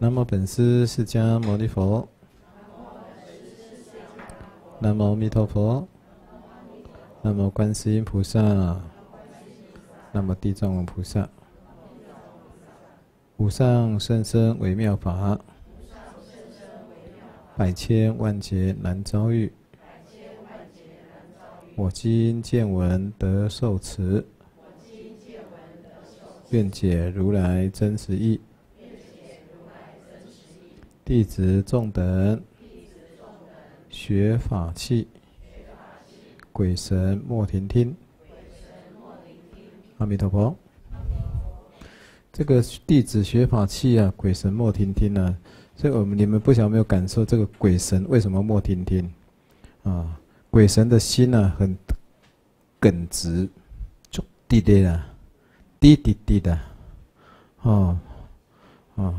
南无本师释迦牟尼佛。南无阿弥陀佛。南无观世音菩萨。南无地藏王菩萨。无上甚深微妙法，百千万劫难遭遇。我今见闻得受持，愿解如来真实义。弟子众等学法器，鬼神莫停听。阿弥陀佛。这个弟子学法器啊，鬼神莫停听啊。这个你们不晓得有没有感受，这个鬼神为什么莫停听啊？鬼神的心啊，很耿直，就低低的，低低低的，哦，哦。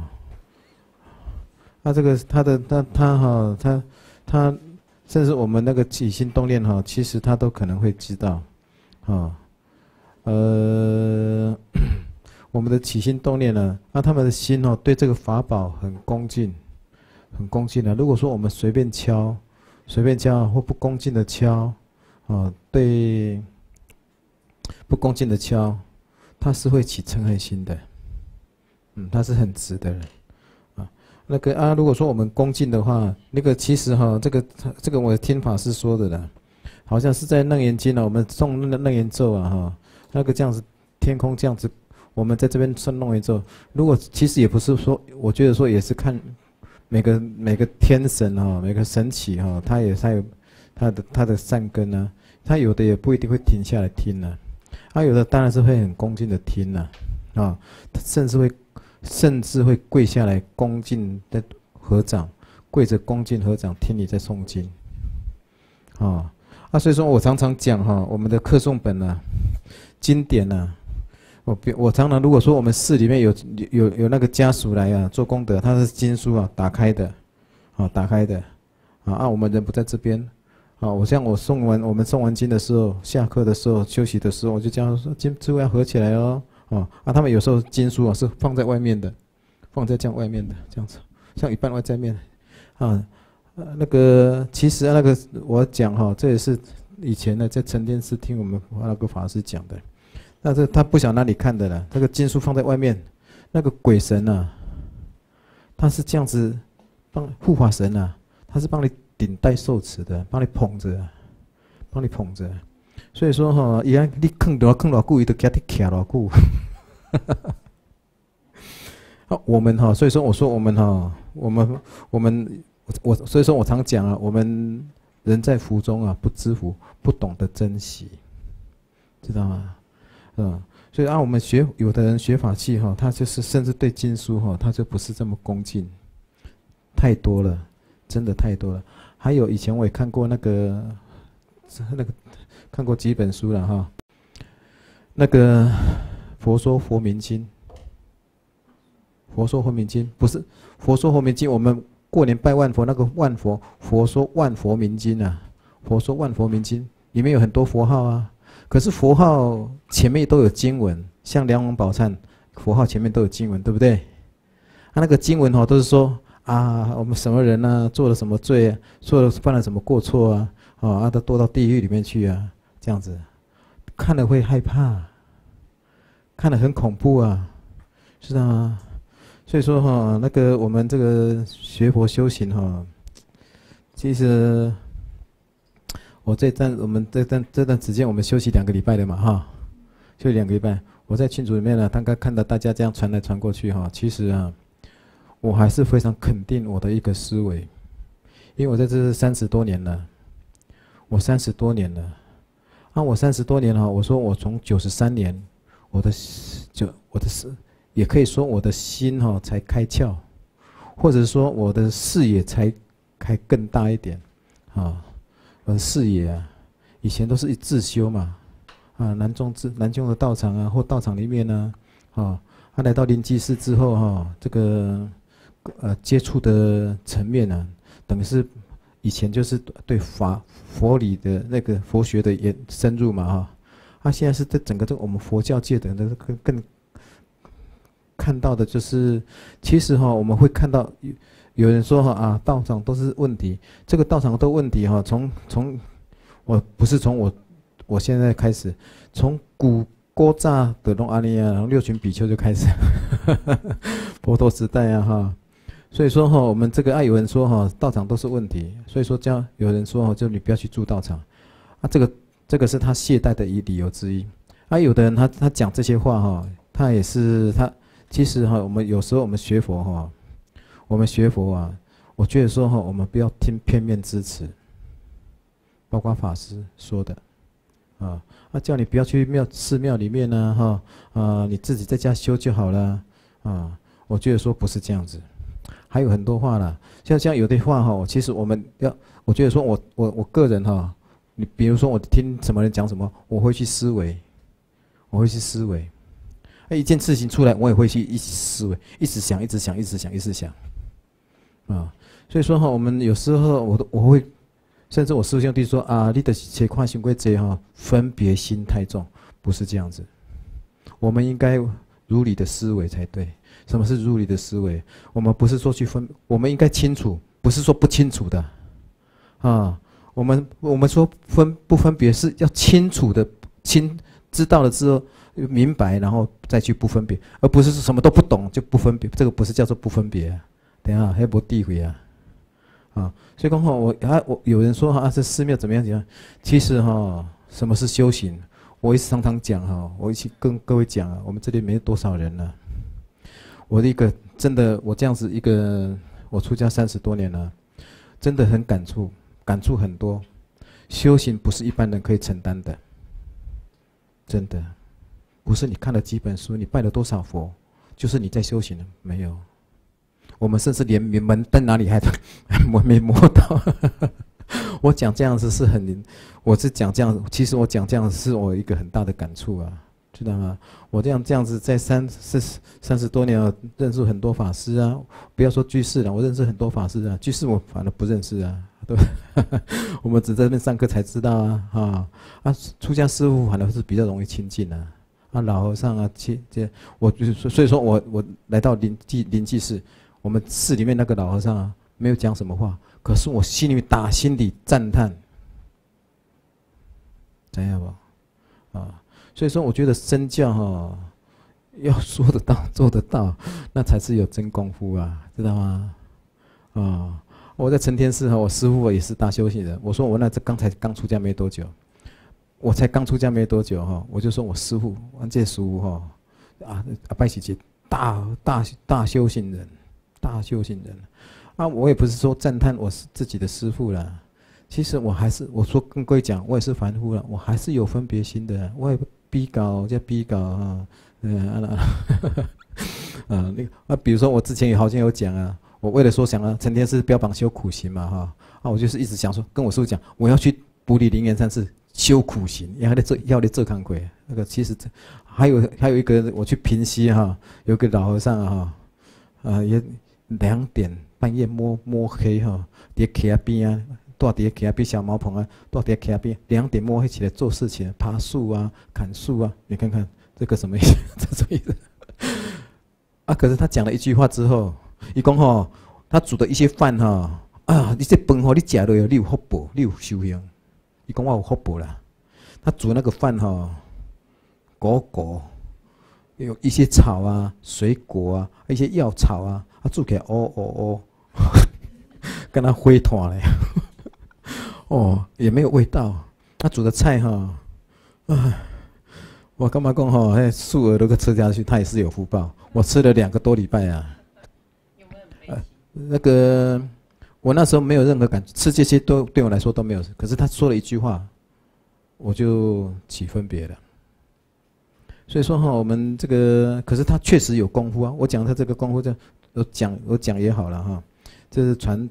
这个他，甚至我们那个起心动念哈，其实他都可能会知道，我们的起心动念呢，他们的心哦，对这个法宝很恭敬，很恭敬的。如果说我们随便敲或不恭敬的敲，对不恭敬的敲，他是会起嗔恨心的，他是很直的人。如果说我们恭敬的话，那个其实这个我听法师说的啦，好像是在楞严经啊，我们诵楞严咒啊那个这样子天空这样子，我们在这边诵楞严咒，如果其实也不是说，我觉得说也是看每个天神每个神祇他有他的善根啊，他有的也不一定会停下来听啊，有的当然是会很恭敬的听他甚至会跪下来恭敬的合掌，跪着恭敬合掌听你在诵经，所以说我常常讲我们的课诵本啊，经典啊，我常常如果说我们寺里面有那个家属来做功德，他是经书打开的，我们人不在这边，我们诵完经的时候，下课的时候休息的时候，我就叫他说智慧要合起来哦。他们有时候经书是放在外面的，放在这样外面的这样子，像一半外在面那个其实那个我讲这也是以前呢在沉淀寺听我们那个法师讲的，那这他不晓得哪里看的了，这个经书放在外面，那个鬼神他是这样子护法神他是帮你顶戴受持的，帮你捧着。所以说你坑多久，伊就给你卡多久。我们所以说我说我们所以说我常讲我们人在福中不知福，不懂得珍惜，知道吗？所以我们有的人学法器他就是甚至对经书他就不是这么恭敬，太多了，真的太多了。还有以前我也看过看过几本书了那个《佛说佛明经》，佛说佛明经不是佛说佛明经，我们过年拜万佛那个万佛，佛说万佛明经佛说万佛明经里面有很多佛号可是佛号前面都有经文，像梁王宝忏佛号前面都有经文，对不对？那个经文都是说我们什么人做了什么罪犯了什么过错都堕到地狱里面去这样子，看了会害怕，看了很恐怖知道吗？所以说那个我们这个学佛修行其实我们这段时间我们休息2个礼拜的嘛休息2个礼拜，我在群组里面大概看到大家这样传来传过去其实我还是非常肯定我的一个思维，因为我在这30多年了，我30多年了。我30多年我说我从93年，也可以说我的心才开窍，或者说我的视野才开更大一点我的视野以前都是自修嘛南宗的道场或道场里面来到灵济寺之后这个接触的层面等于是以前就是对佛理的那个佛学的深入嘛现在是在整个我们佛教界的更看到的就是，其实我们会看到有人说道场都是问题，这个道场都问题我不是从我现在开始，从古早的东阿尼亚，然后六群比丘就开始，佛陀时代所以说我们这个有人说道场都是问题，所以说有人说就你不要去住道场，这个是他懈怠的理由之一。有的人他讲这些话他也是其实我们有时候我们学佛我觉得说我们不要听片面之词，包括法师说的叫你不要去寺庙里面你自己在家修就好了我觉得说不是这样子，还有很多话啦，像有的话其实我觉得说我个人你比如说我听什么人讲什么，我会去思维，一件事情出来，我也会去一起思维，一直想所以说我们有时候我会，甚至我师兄弟说你的切看行规这分别心太重，不是这样子，我们应该如理的思维才对。什么是如理的思维？我们不是说去我们应该清楚，不是说不清楚的我们说不分别是要清楚的知道了之后明白，然后再去不分别，而不是什么都不懂就不分别，这个不是叫做不分别等一下还不地回所以刚好我有人说这寺庙怎么样，其实什么是修行？我一直常常讲我一起跟各位讲我们这里没有多少人了。我真的我这样子我出家30多年了，真的很感触很多。修行不是一般人可以承担的，真的不是你看了几本书，你拜了多少佛，就是你在修行了没有？我们甚至连门在哪里还没摸到。我讲这样子是我是讲这样，其实我讲这样是我一个很大的感触知道吗？我这样子在30多年认识很多法师不要说居士了，我认识很多法师居士我反而不认识对吧？我们只在那边上课才知道出家师父反而是比较容易亲近老和尚我就是所以说我来到临济寺，我们寺里面那个老和尚没有讲什么话，可是我心里赞叹，怎样吧所以说我觉得身教要说得到做得到，那才是有真功夫知道吗我在承天寺我师父也是大修行人，我说我才刚出家没多久，我就说我师父这师父拜喜节大修行人，我也不是说赞叹我是自己的师父啦，其实我说跟各位讲，我也是凡夫了，我还是有分别心的，我也比较比如说我之前也好像有讲我为了说想承天寺标榜修苦行嘛我就是一直想说跟我师父讲，我要去埔里灵岩山寺修苦行，要来做康亏那个。其实还有一个我去平溪有个老和尚也2点半夜摸黑在溪边住在溪边小茅棚住在溪边2点摸黑起来做事情，爬树砍树你看看这个什么意思？这什么意思？可是他讲了一句话之后，他说他煮的一些饭你这饭你吃了你有福报，你有修行。他说我有福报啦。他煮那个饭果有一些草水果一些药草他煮起来跟他灰团嘞也没有味道。他煮的菜我干嘛讲素鹅如果吃下去，他也是有福报。我吃了2个多礼拜有没有那个我那时候没有任何感觉，吃这些都对我来说都没有。可是他说了一句话，我就起分别了。所以说我们这个，可是他确实有功夫我讲他这个功夫，我讲也好了这是传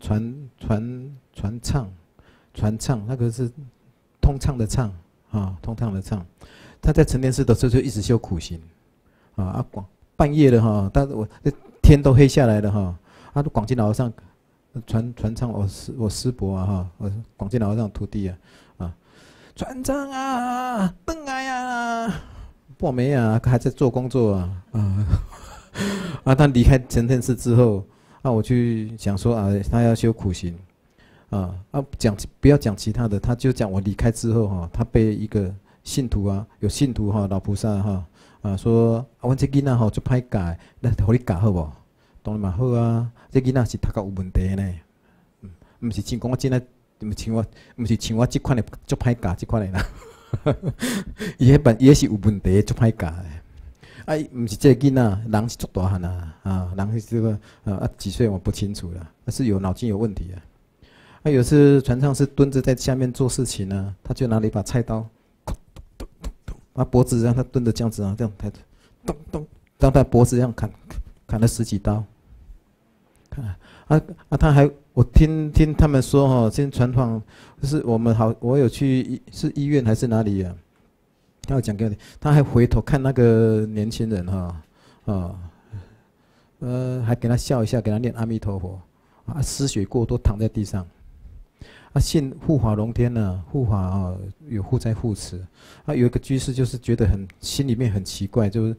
唱，那个是通畅的唱通畅的唱。他在成天寺的时候就一直修苦行半夜了但是天都黑下来了广进老和尚传唱我师伯我广进老和尚徒弟传唱登来半暝还在做工作啊，他离开成天寺之后，啊，我去想说啊，他要修苦行，不要讲其他的，他就讲我离开之后哈，他被一个信徒啊，有信徒哈，老菩萨哈，说啊，阮这囡仔吼就歹教，那互你教好无？当然嘛好啊，这囡仔是读到有问题呢，毋是像讲我真诶，毋是像我即款诶足歹教即款诶啦，伊迄是有问题足歹教诶，毋是这囡仔，人是足大汉啊，人是这个几岁我不清楚了，是有脑筋有问题啊。有次船上是蹲着在下面做事情呢，他就拿了一把菜刀，脖子让他蹲着这样子啊，这样抬着，让他脖子这样砍了10几刀。他还我听他们说哈，现在传统就是我有去是医院还是哪里啊？他有讲给我，他还回头看那个年轻人哈，还给他笑一下，给他念阿弥陀佛，失血过多躺在地上。信护法龙天呢，护法有护在护持，有一个居士就是觉得心里面很奇怪，就是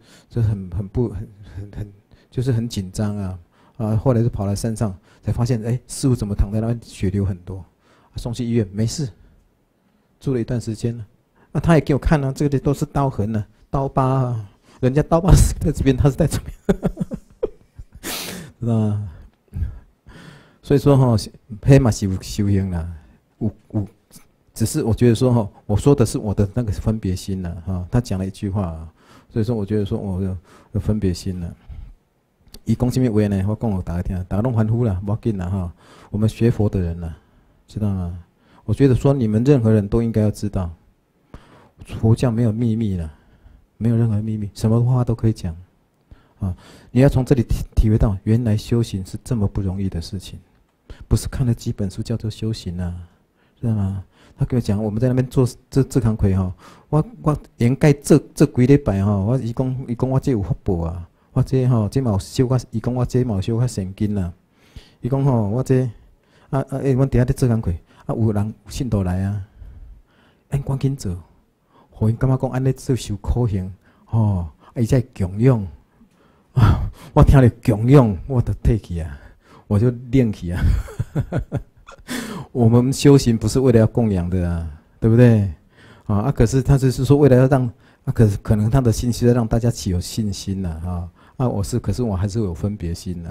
就是很紧张后来就跑来山上，才发现师父怎么躺在那边血流很多，送去医院没事，住了一段时间了，他也给我看这个都是刀痕刀疤人家刀疤是在这边，他是在这边，知道吗？所以说黑马是有修行啦。只是我觉得说我说的是我的那个分别心他讲了一句话所以说我觉得说我有分别心了。他讲什么话呢？我讲给大家听，大家都欢呼啦，不要紧啦我们学佛的人知道吗？我觉得说你们任何人都应该要知道，佛教没有秘密了，没有任何秘密，什么话都可以讲你要从这里体会到，原来修行是这么不容易的事情，不是看了几本书叫做修行知道吗？他跟我讲，我们在那边做这工课我应该做几礼拜伊讲我这有福报我这这嘛有修较，伊讲我这嘛有修较善根伊讲我这阮底下在做工课有人有信徒来咱赶紧做，互因感觉讲安尼做受苦行伊才会供养我听了供养，我就退去我就练起我们修行不是为了要供养的对不对？可是他就是说为了要让可能他的心是要让大家起有信心可是我还是有分别心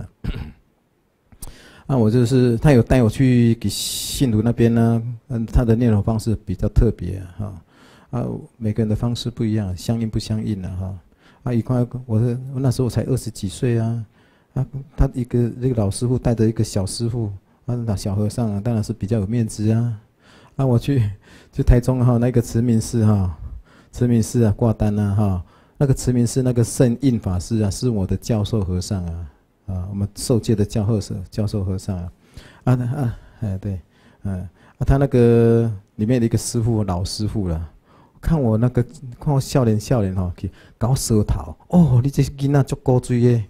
我就是他有带我去给信徒那边他的念佛方式比较特别每个人的方式不一样，相应不相应一块我那时候才20几岁他这个老师傅带着一个小师傅那小和尚当然是比较有面子我去台中那个慈明寺挂单那个慈明寺那个圣印法师是我的教授和尚我们受戒的教授和尚对他那个里面的一个师傅老师傅了，看我笑脸去搞舌头你这囡仔足古锥的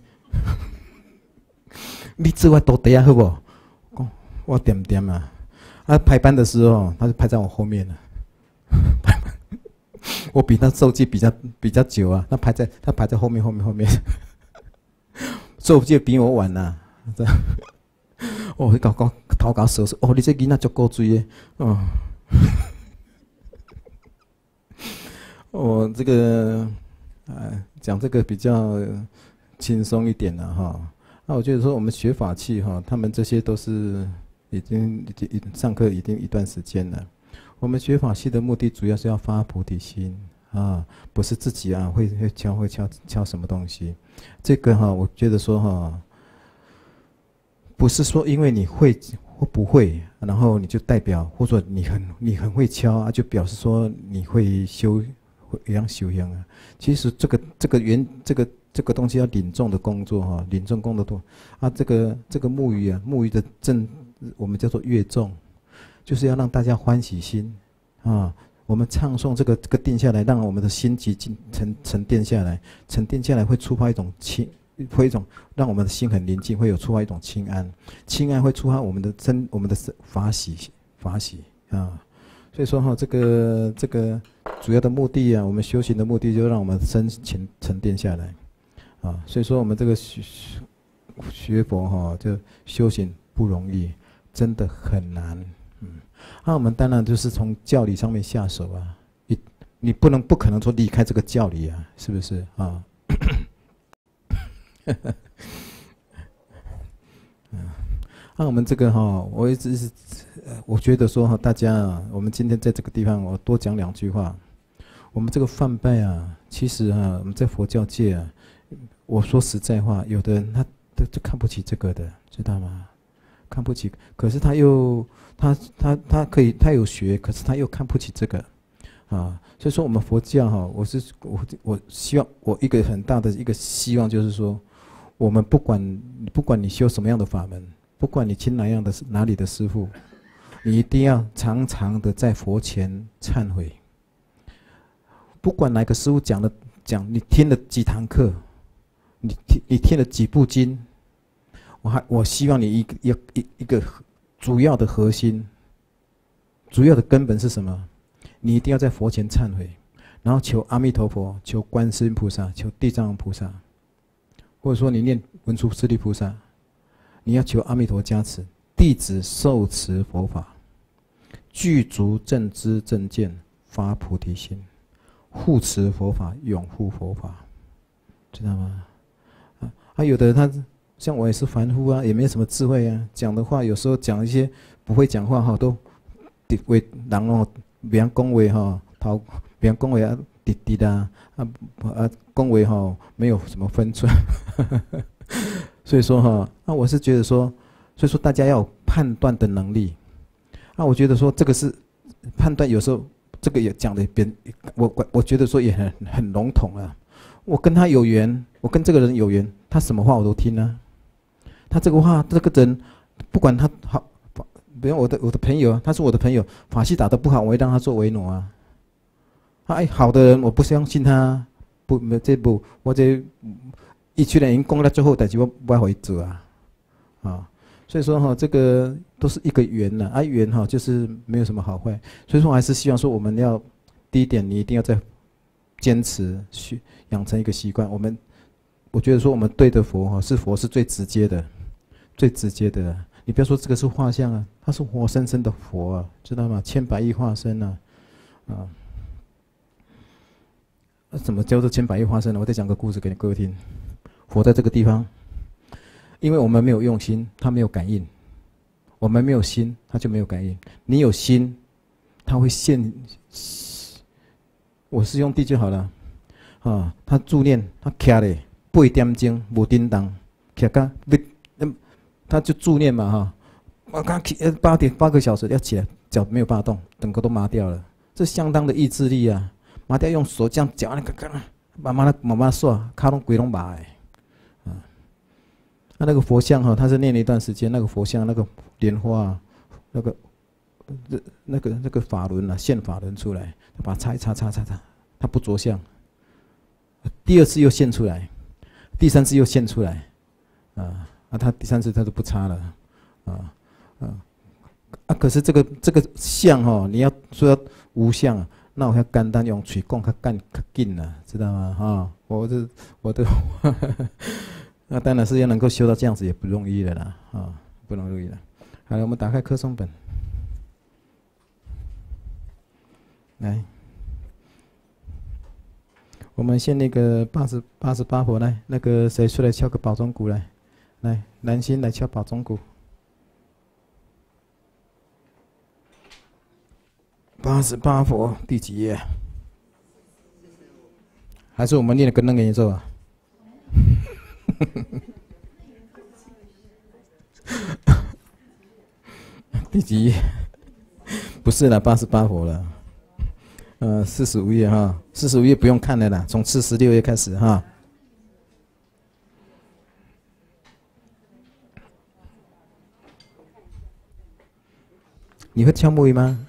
你做我多底好不？我点排班的时候他就排在我后面了我比他受戒比较久他排在后面受戒比我晚你搞舌你这囡仔足古锥的我这个讲这个比较轻松一点我觉得说我们学法器他们这些都是已经上课已经一段时间了。我们学法器的目的主要是要发菩提心不是自己会敲什么东西。这个我觉得说不是说因为你会或不会，然后你就代表或者你很会敲就表示说你会修行其实这个东西要领众的工作领众功的多这个木鱼的我们叫做乐众，就是要让大家欢喜心我们唱诵这个定下来，让我们的心极沉淀下来会触发一种让我们的心很宁静，会有触发一种清安会触发我们的法喜所以说这个主要的目的我们修行的目的就让我们身沉淀下来啊，所以说我们这个学佛哈，就修行不容易，真的很难。那我们当然就是从教理上面下手啊，你不可能说离开这个教理啊，是不是啊？那我们这个哈，我一直是，我觉得说哈，大家啊，我们今天在这个地方，我多讲2句话。我们这个犯拜啊，其实啊，我们在佛教界啊，我说实在话，有的人他就看不起这个的，知道吗？看不起，可是他又他可以，他有学，可是他又看不起这个，啊，所以说我们佛教哈，我希望我一个很大的一个希望就是说，我们不管你修什么样的法门。不管你听哪里的师父，你一定要常常的在佛前忏悔。不管哪个师父讲，你听了几堂课，你听了几部经，我希望你一个主要的核心，主要的根本是什么？你一定要在佛前忏悔，然后求阿弥陀佛，求观世音菩萨，求地藏王菩萨，或者说你念文殊师利菩萨。你要求阿弥陀加持，弟子受持佛法，具足正知正见，发菩提心，护持佛法，拥护佛法，知道吗？有的他像我也是凡夫啊，也没什么智慧啊，讲的话有时候讲一些不会讲话哈，都为人哦，别人恭维哈，别人恭维啊，滴的恭维哈，没有什么分寸。所以说哈，我是觉得说，所以说大家要有判断的能力。我觉得说这个是判断，有时候这个也讲的我觉得说也很笼统啊。我跟他有缘，我跟这个人有缘，他什么话我都听啊。他这个话，这个人不管他好，比如我的朋友，他是我的朋友，法系打得不好，我会让他做维诺啊。好的人我不相信他，我这。一群人已经讲到最后，但是我不爱回做啊，所以说哈，这个都是一个缘呐，缘哈就是没有什么好坏，所以说我还是希望说，我们要第一点，你一定要在坚持去养成一个习惯。我觉得说我们对的佛哈，佛是最直接的，你不要说这个是画像啊，它是活生生的佛啊，知道吗？千百亿化身啊，那怎么叫做千百亿化身呢？我再讲个故事给各位听。佛在这个地方，因为我们没有用心，他没有感应；我们没有心，他就没有感应。你有心，他会现。我是用地就好了，他助念，他徛咧8点钟无叮当，徛到他就助念嘛哈。我刚起8个小时要起来，脚没有办法动，整个都麻掉了。这相当的意志力啊！麻掉用手这样脚慢慢刷，卡拢规拢麻的。那个佛像哈，他是念了一段时间，那个佛像那个莲花啊，那个法轮啊，现法轮出来，他把它擦，他不着相。第2次又现出来，第3次又现出来，他第3次他都不擦了，可是这个相哈，你要说要无相，那我要简单用嘴讲较紧啦，知道吗？哈，我的。那当然是要能够修到这样子也不容易的啦，不容易的。好了，我们打开课诵本，来，我们先那个88佛来，那个谁出来敲个宝钟鼓来，南心来敲宝钟鼓。88佛第几页？还是我们念的跟那个节奏啊？第几页？不是了，88佛了。45页哈，45页不用看了啦，从46页开始哈。你会敲木鱼吗？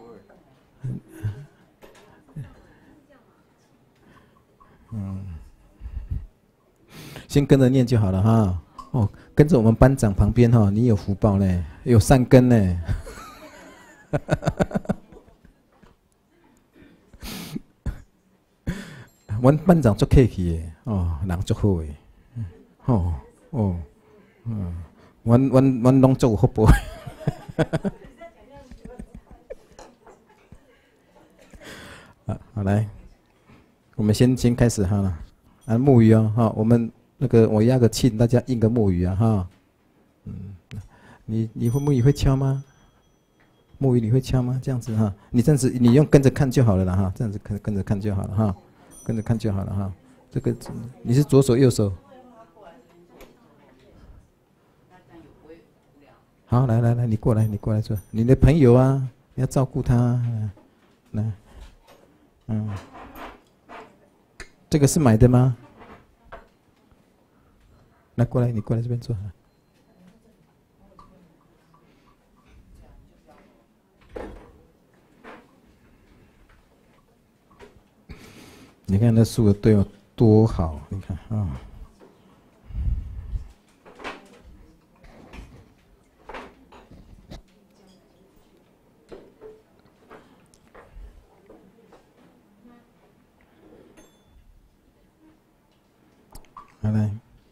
先跟着念就好了哈。跟着我们班长旁边哈，你有福报呢，有善根呢。我们班长做客气的人足好的。 哦哦，阮拢做有福报。好来，我们先开始哈。木鱼哦哈，我们那个我压个磬，大家印个木鱼啊哈。你木鱼会敲吗？木鱼你会敲吗？这样子哈，你这样子你用跟着看就好了啦哈，这样子跟着看就好了哈，跟着看就好了哈。这个你是左手右手？好，来，你过来坐。你的朋友啊，你要照顾他，来，这个是买的吗？来，过来，你过来这边坐。你看那树对我多好，你看啊。好来，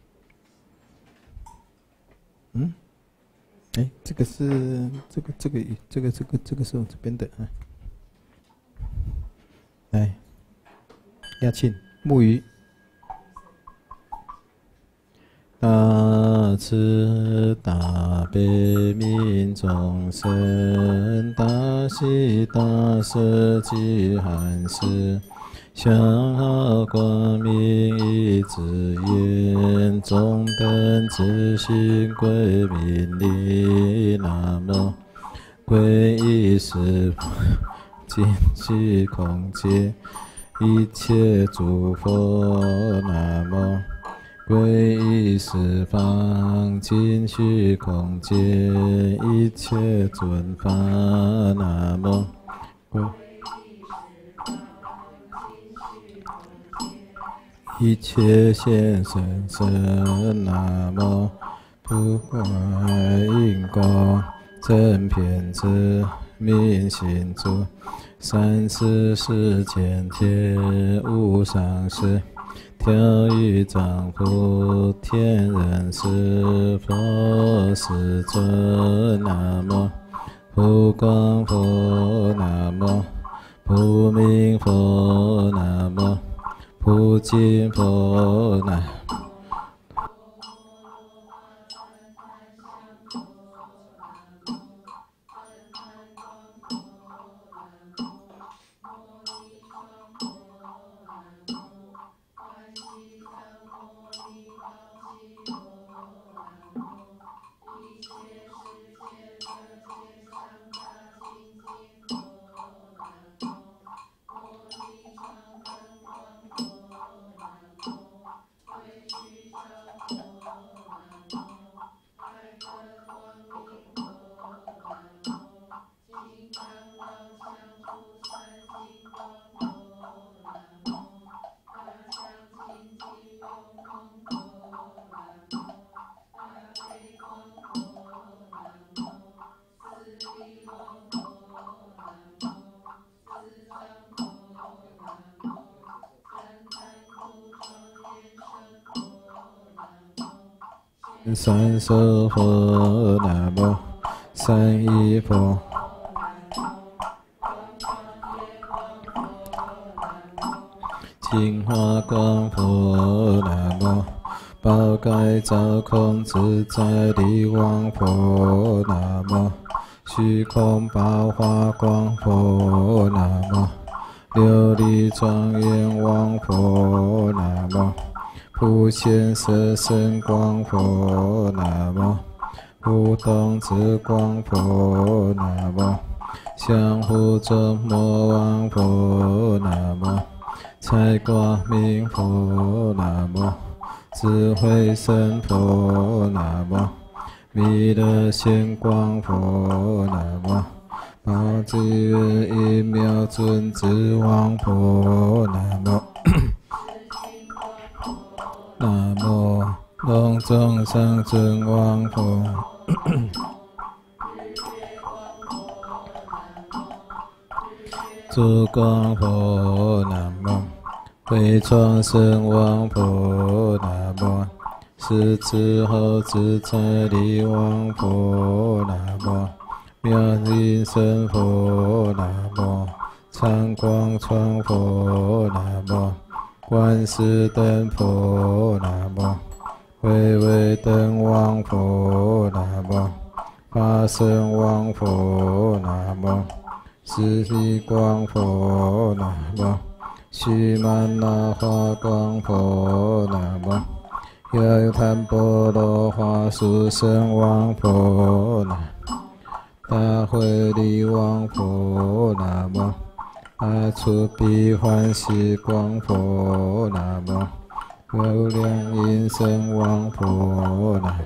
这个是这个是我这边的啊。来，压磬木鱼。大慈大悲悯众生，大喜大舍济寒士，祥好光明一直言，中等自信归命礼。南无皈依十尽虚空界一切诸佛。南无皈依十方尽虚空界一切尊法。南无一切现身身。南无不坏因果正遍知明行足，三世世间皆无上士，调御丈夫天人师佛世尊。南无普光佛。南无普明佛。南无普净佛。南三世佛。南无三一佛。净华光佛。南无宝盖照空自在力王佛。南无虚空宝华光佛。南无琉璃庄严王佛。南无普贤色身光佛。南无普动智光佛。南无降伏众魔王佛。南无财光明佛。南无智慧神佛。南无弥勒显光佛。南无宝智一妙尊智王佛。南无南无龙众上尊王佛。诸光佛。南无慧创圣王佛。南无狮子猴子在力王佛南无，妙音声佛南无，常光窗佛南无，观世灯佛南无，慧慧灯王佛南无，法身王佛南无，十地光佛南无，须曼那华光佛南无，有檀波罗花树生王佛南无，大慧力王佛南无，阿处彼欢喜光佛南无，无量音声王佛南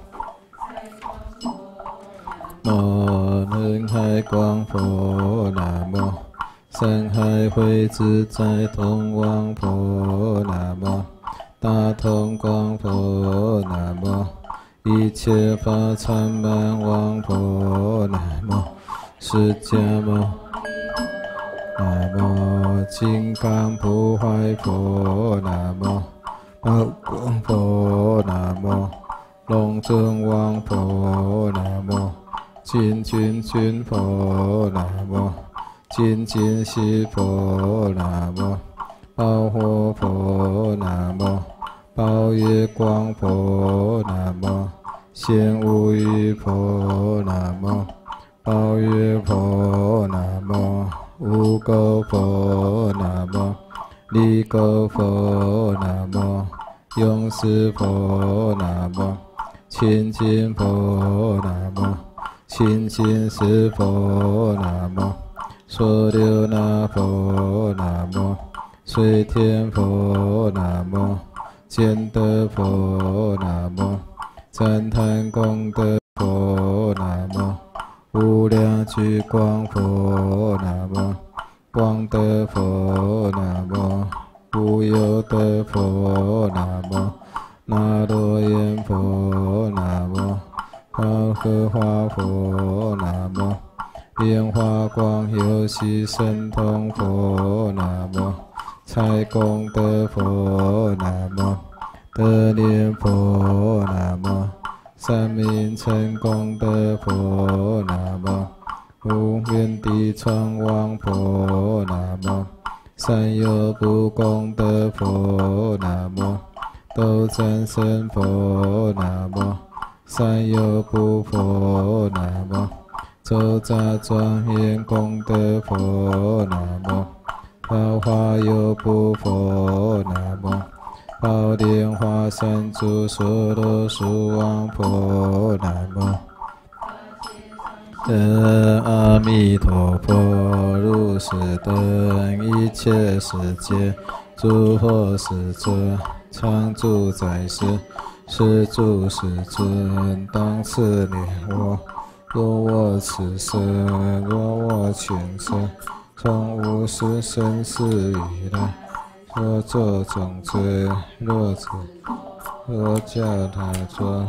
无，人海光佛南无，山海慧自在通王佛南无，大通光佛南无，一切法常满王佛南无，释迦牟南无，金刚不坏佛南无，宝光佛南无，龙尊王佛南无，金君君佛南无，金金喜佛南无，宝火佛南无，宝月光佛南无，显无余佛南无，宝月佛南无，无垢佛南无，离垢佛南无，永世佛南无，清净佛南无，清净是佛南无，所留那佛南无，水天佛南无，见得佛南无，赞叹功德佛南无，无量聚光佛南无，光德佛南无，无有德佛南无，那罗延佛南无，宝荷花佛南无，莲花光游戏神通佛南无，财功德佛南无，德念佛南无，三明成功德佛南无，无愿地藏王佛南无，三有不功德佛南无，斗战胜佛南无，三有不佛南无，周匝庄严功德佛南无，宝华有不佛南无，宝莲花山住所罗树王佛南无，阿弥陀佛，如是等一切世界诸佛世尊，常住在世，是诸世尊，当次念我。若我此生，若我前生，从无始生死以来，所作种罪，若教他做。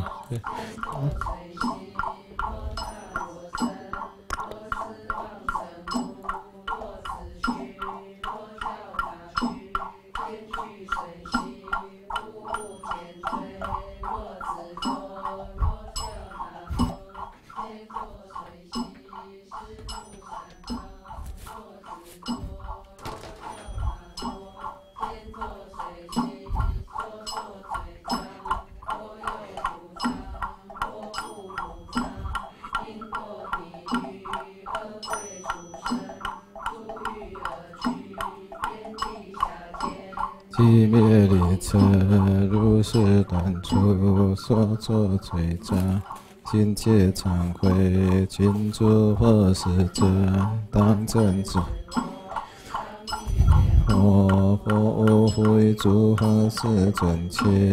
寂灭列车，如是断除所作罪障，今皆忏悔，今诸佛世尊，当正知。我佛复于诸佛世尊前。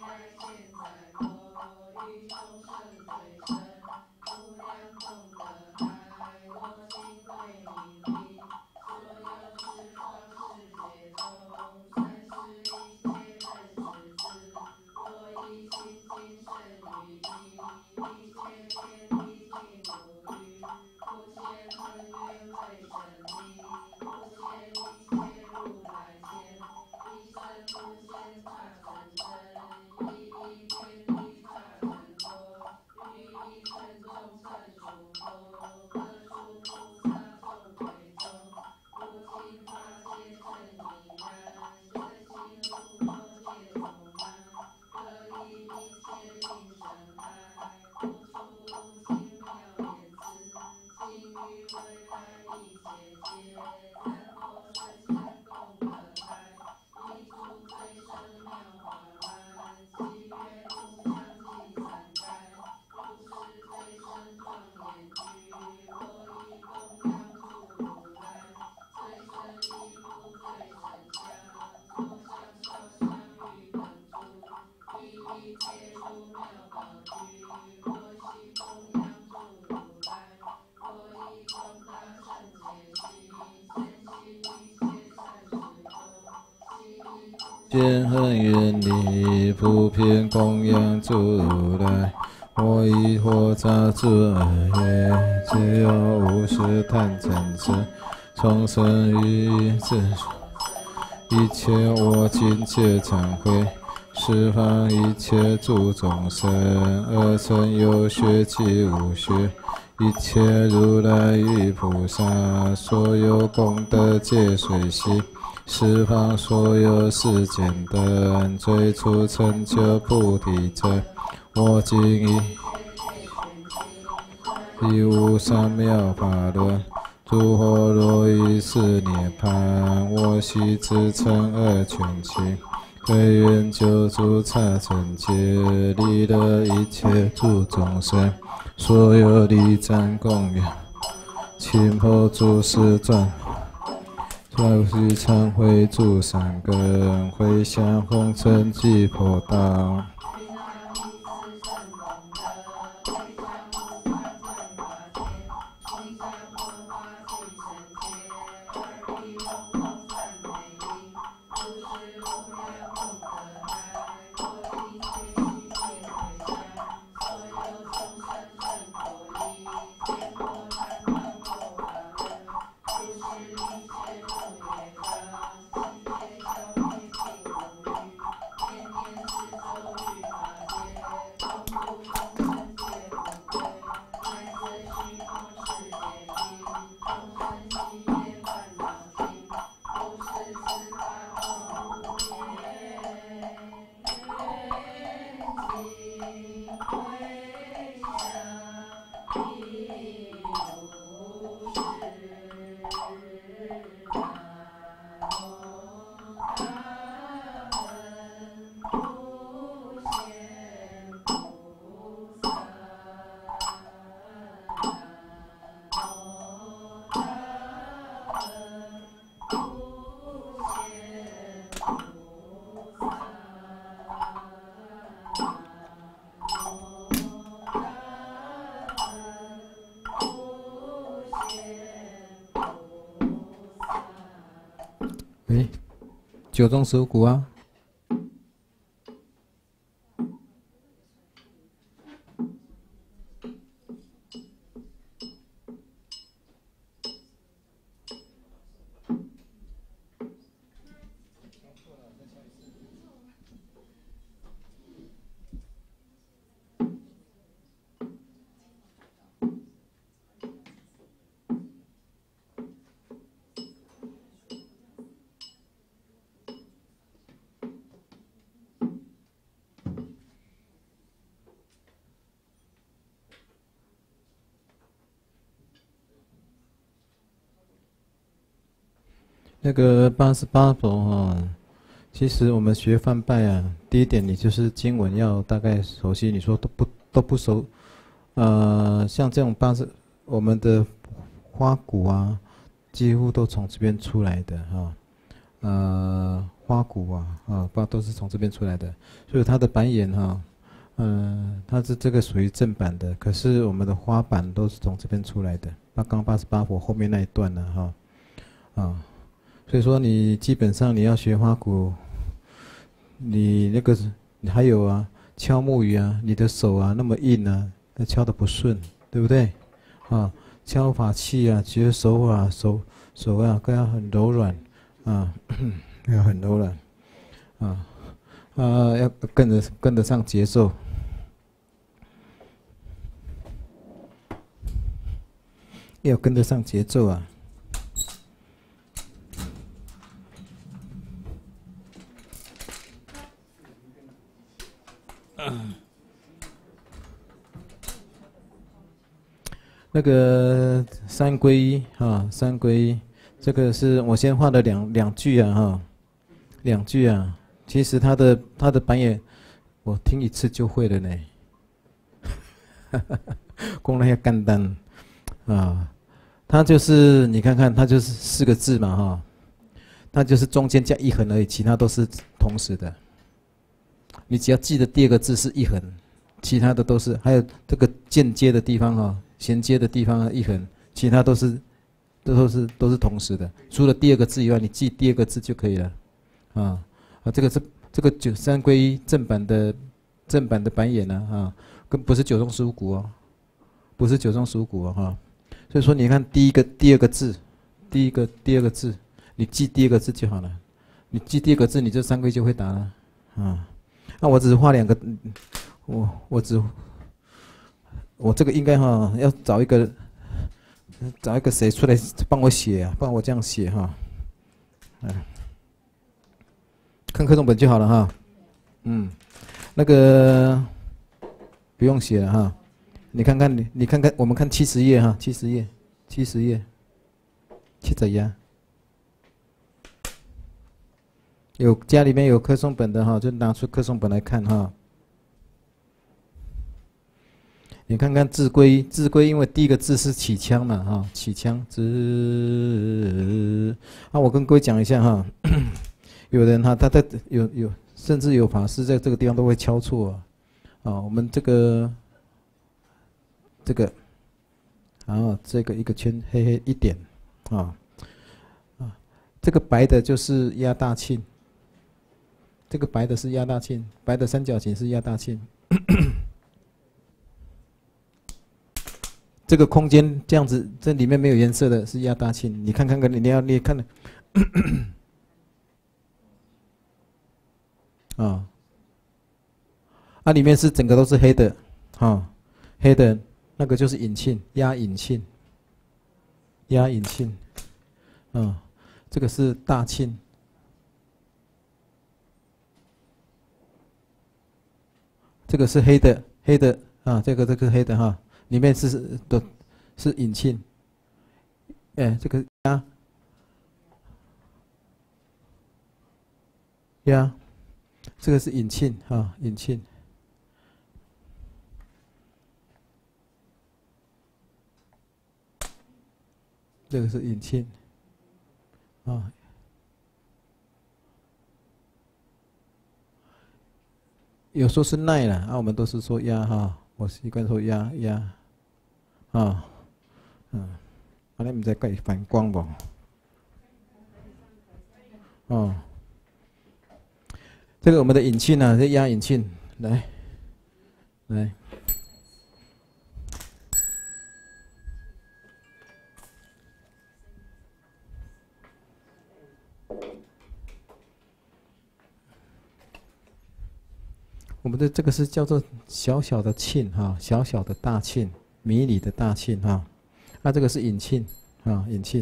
见恒愿力，普遍供养诸如来。我以火杂诸恶业，只有无始贪嗔痴，从生于自一切我今皆忏悔，十方一切诸众生，而成有学及无学，一切如来与菩萨，所有功德皆随喜。十方所有世间等，最初成就菩提者，我今以无上妙法轮，诸佛若于是涅槃，我悉自称二全情，唯愿救诸刹尘界，利乐一切诸众生，所有礼赞供养，亲佛诸世尊。在须忏悔诸善根，回向红尘及佛道。九种十五谷啊。那个88佛其实我们学梵拜啊，第一点你就是经文要大概熟悉，你说都不熟，像这种我们的花鼓啊，几乎都从这边出来的花鼓啊，都是从这边出来的，所以它的板眼哈，它是这个属于正版的，可是我们的花板都是从这边出来的，那刚88佛后面那一段呢所以说你基本上你要学花鼓，你那个你还有敲木鱼你的手那么硬那敲得不顺，对不对？敲法器学手法手更要很柔软要很柔软要跟得上节奏，要跟得上节奏那个三皈依三皈依，这个是我先画的两句两句其实它的板眼，我听一次就会了呢。功能要简单它就是你看看，它就是4个字嘛它就是中间加一横而已，其他都是同时的。你只要记得第2个字是一横，其他的都是，还有这个间接的地方衔接的地方一横，其他都是同时的。除了第2个字以外，你记第2个字就可以了这个是这个三皈依正版的板眼跟不是九中十五鼓不是九中十五鼓所以说你看第2个字，第2个字，你记第2个字就好了。你记第2个字，你这三皈就会打了那我只是画2个，我这个应该要找一个谁出来帮我写不然我这样写看课中本就好了那个不用写了你看看我们看70页70页70页，有家里面有课诵本的就拿出课诵本来看你看看自归，因为第1个字是起腔嘛起腔自我跟各位讲一下有人他有甚至有法师在这个地方都会敲错我们这个然后这个一个圈黑黑一点这个白的就是压大磬，这个白的是压大磬，白的三角形是压大磬这个空间这样子，这里面没有颜色的是压大磬，你看看你看里面是整个都是黑的黑的那个就是引磬，压引磬这个是大磬，这个是黑的这个黑的里面是引磬，这个压，这个是引磬引磬，这个是引磬有时候是耐了我们都是说压我习惯说压你唔知该反光不这个我们的引磬这压引磬来我们的这个是叫做小小的磬小小的大磬，迷你的大磬那这个是引磬引磬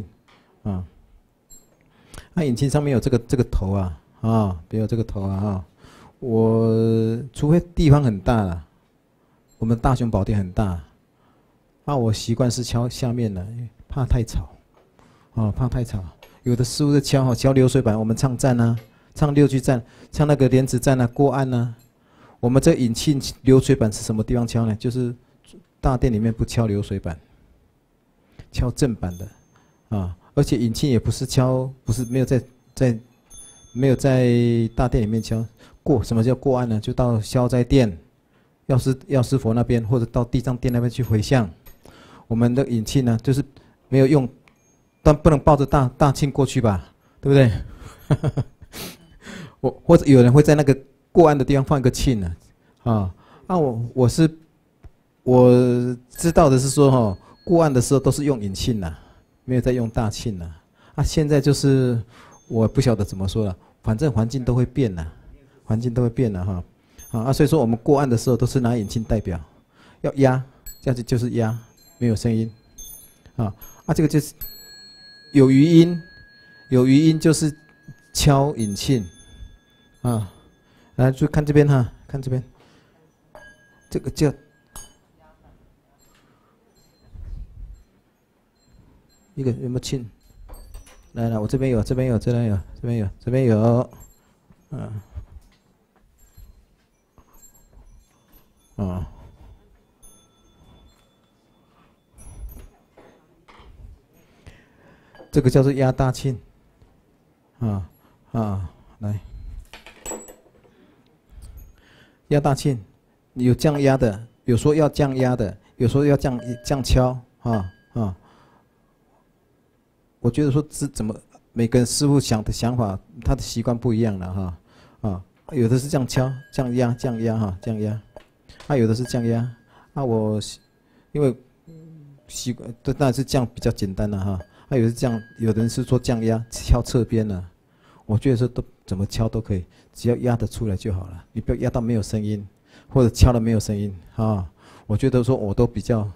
那引磬上面有这个头比如这个头我除非地方很大了，我们大雄宝殿很大我习惯是敲下面的，怕太吵怕太吵。有的师傅在敲流水板，我们唱赞唱六句赞，唱那个莲子赞过岸我们这引磬流水板是什么地方敲呢？就是大殿里面不敲流水板，敲正板的而且引磬也不是没有在没有在大殿里面敲什么叫过案呢？就到消灾殿、药师佛那边，或者到地藏殿那边去回向。我们的引磬呢，就是没有用，但不能抱着大磬过去吧，对不对？或者有人会在那个过案的地方放一个磬呢，我知道的是说过案的时候都是用引磬呐，没有在用大磬呐。现在就是我不晓得怎么说了，反正环境都会变呐，环境都会变了所以说我们过案的时候都是拿引磬代表，要压，这样子就是压，没有声音，这个就是有余音，有余音就是敲引磬，来就看这边看这边，这个叫一个有没有磬？来，我这边有，这边有，这边有，这边有，这边有，这个叫做压大磬，来，压大磬，有降压的，有说要降压的，有说要降敲，我觉得说是怎么每个人师父想的想法，他的习惯不一样了有的是降敲、降压、降压降压，有的是降压，我因为习惯，当然是降比较简单了有的是降，有的人是说降压敲侧边了，我觉得说都怎么敲都可以，只要压得出来就好了，你不要压到没有声音，或者敲了没有声音我觉得说我比较。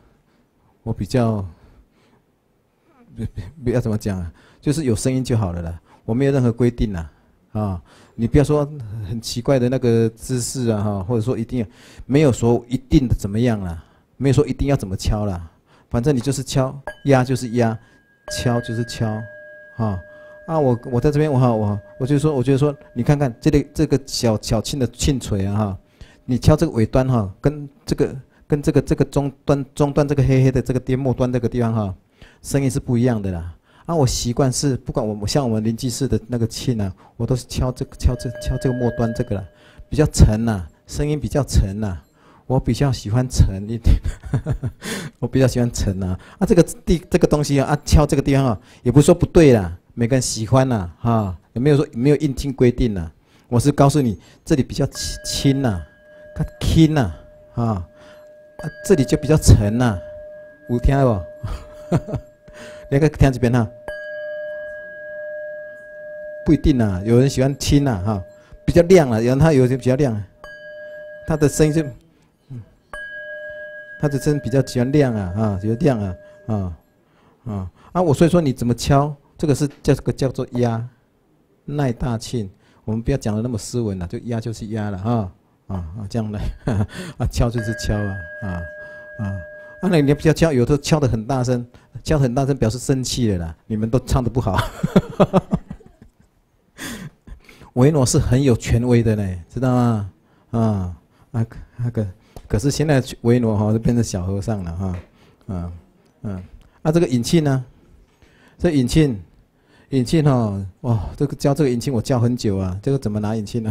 不要怎么讲就是有声音就好了啦，我没有任何规定你不要说很奇怪的那个姿势或者说一定没有说一定的怎么样啦，没有说一定要怎么敲啦，反正你就是敲，压就是压，敲就是敲我在这边我觉得说你看看这个小磬的磬锤你敲这个尾端跟这个中端这个黑黑的这个颠末端这个地方声音是不一样的啦。我习惯是不管像我们灵济寺的那个磬我都是敲这个末端这个啦，比较沉声音比较沉我比较喜欢沉一点，我比较喜欢沉这个东西敲这个地方也不是说不对啦，每个人喜欢也没有说没有硬性规定我是告诉你这里比较轻它轻这里就比较沉有听到不？你看听这边不一定有人喜欢轻比较亮有人有些比较亮他的声音就，他的声音比较喜欢亮比较亮我所以说你怎么敲，这个是这个叫做压，耐大磬，我们不要讲的那么斯文就压就是压了这样来敲就是敲那你不要敲，有的敲得很大声，敲得很大声表示生气了啦，你们都唱得不好。维诺是很有权威的呢，知道吗？可是现在维诺就变成小和尚了这个引磬呢？这引磬这个教这个引磬我教很久这个怎么拿引磬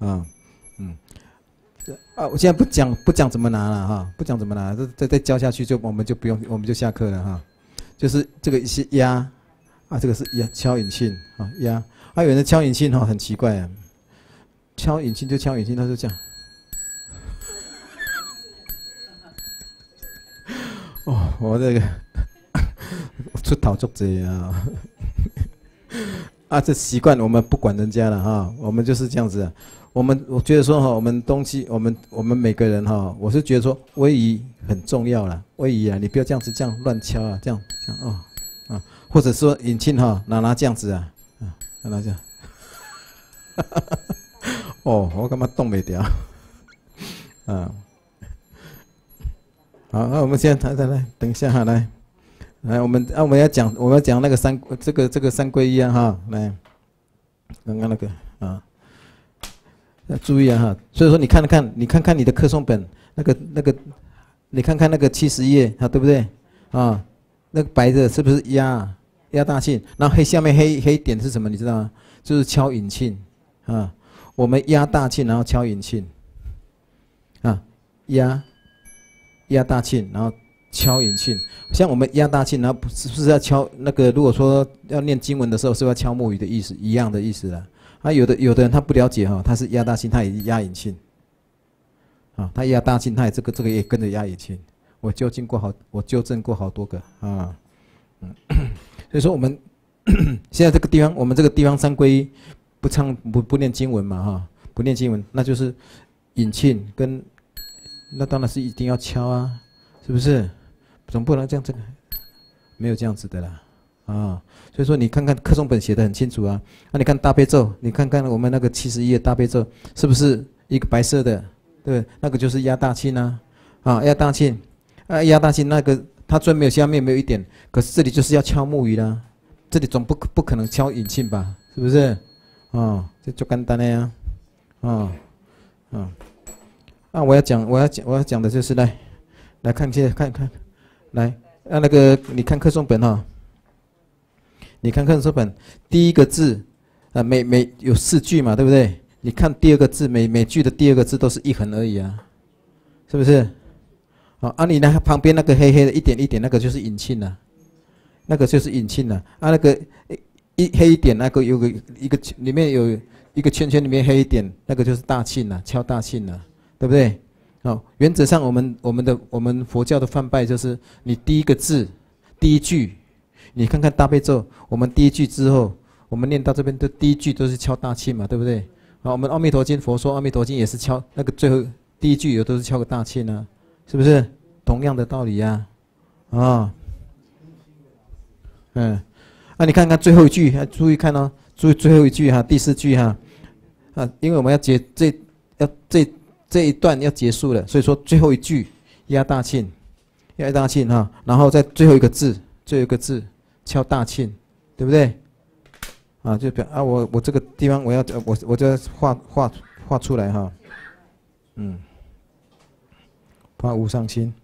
我现在不讲怎么拿了不讲怎么拿，再教下去我们就下课了就是这个是压这个是压敲引磬压有人敲引磬很奇怪敲引磬就敲引磬，他就这样我这个出头足济这习惯我们不管人家了我们就是这样子我觉得说我们东西我们每个人我是觉得说威仪很重要啦，威仪你不要这样子这样乱敲这样或者说引磬拿这样子拿这样我干嘛动不了好，那我们现在来等一下来我们要讲那个这个三皈依来刚刚那个要注意所以说你看看你的课诵本那个你看看那个70页对不对那个白的是不是压大磬，然后下面黑点是什么你知道吗？就是敲引磬啊，我们压大磬，然后敲引磬，啊，压大磬，然后敲引磬。像我们压大磬，然后是不是要敲那个？如果说要念经文的时候，是不是要敲木鱼的意思一样的意思啦？啊，有的人他不了解哈，他是压大磬，他也压引磬，啊，他压大磬，他也这个也跟着压引磬。我纠正过好多个啊，所以说我们现在这个地方，我们这个地方三皈依不念经文嘛哈，不念经文，那就是引磬跟那当然是一定要敲啊，是不是？总不能这样这个没有这样子的啦啊，所以说你看看课诵本写的很清楚啊，那你看大悲咒，你看看我们那个71页大悲咒，是不是一个白色的？对，那个就是压大磬啊，啊压大磬。压大磬那个，它虽然没有下面没有一点，可是这里就是要敲木鱼啦，这里总不可能敲引磬吧，是不是？哦，这就简单的呀，哦，我要讲的就是来看看，来，那个你看课诵本哈，你看课诵本第一个字，每有4句嘛，对不对？你看第二个字，每句的第二个字都是一横而已啊，是不是？啊，你那旁边那个黑黑的一点一点，那个就是引磬了，那个就是引磬了。啊，那个黑一点，那个有一个里面有一个圈圈，里面黑一点，那个就是大磬了，敲大磬了，对不对？哦，原则上我们佛教的梵拜就是你第一个字第一句，你看看大悲咒，我们第一句之后，我们念到这边的第一句都是敲大磬嘛，对不对？啊，我们阿弥陀经佛说阿弥陀经也是敲那个最后第一句有都是敲个大磬啊。是不是同样的道理呀？啊，你看看最后一句，注意看哦，注意最后一句哈，第4句哈，因为我们要这一段要结束了，所以说最后一句压大磬哈，然后在最后一个字敲大磬，对不对？啊，就表啊，我这个地方我就要画出来哈，发无上心。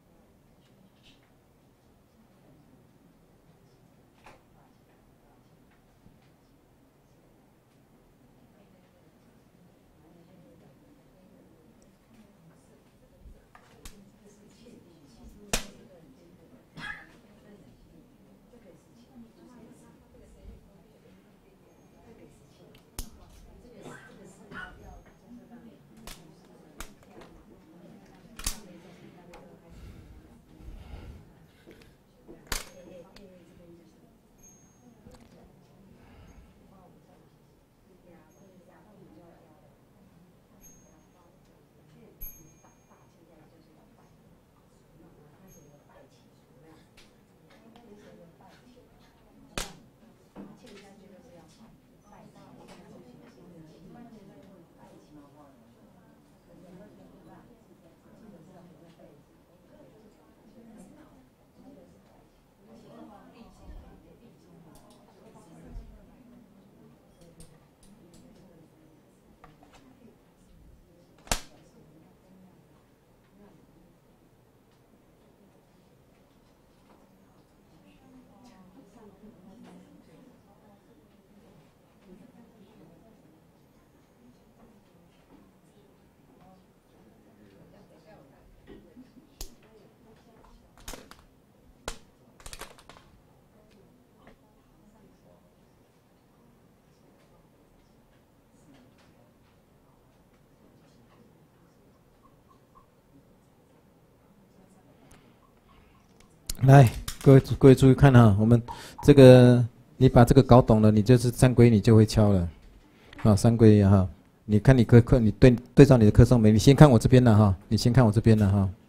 来，各位注意看哈，我们这个你把这个搞懂了，你就是三皈你就会敲了，啊，三皈哈。你看你你对照你的课诵本，你先看我这边的哈，你先看我这边的哈，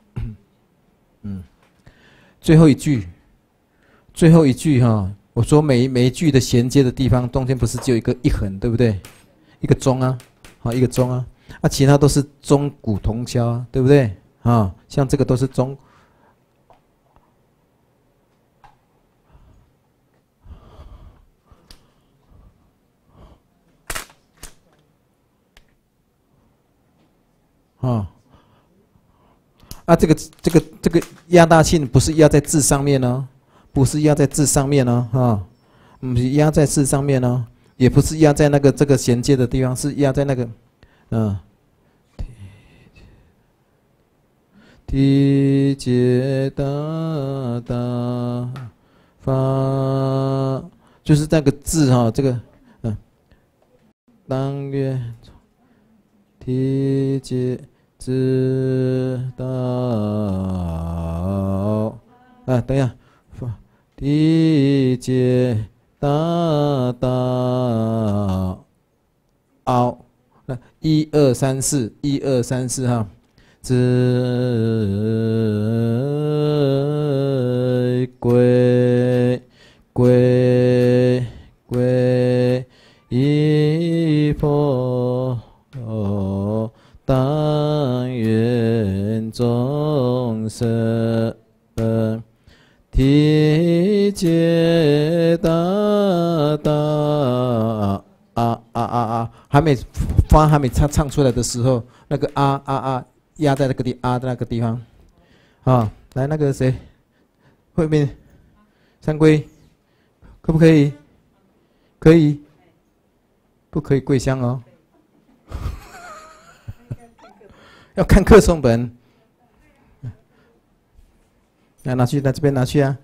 最后一句哈，我说每一句的衔接的地方中间不是只有一横对不对？一个中啊，好一个中啊，其他都是钟鼓同敲啊，对不对？啊，像这个都是钟。这个压大磬不是压在字上面哦，不是压在字上面哦，不是压在字上面哦， 也不是压在那个这个衔接的地方，是压在那个，提揭达达发，就是那个字哈，这个当月提揭知道等一下，提揭达达凹，那1、2、3、4，1、2、3、4哈。归依佛当愿众生提揭达达还没发还没唱出来的时候，那个压在那个的那个地方，来那个谁，后面三龟，可不可以？可以，不可以跪香哦？要看课诵本，拿去，这边拿去啊！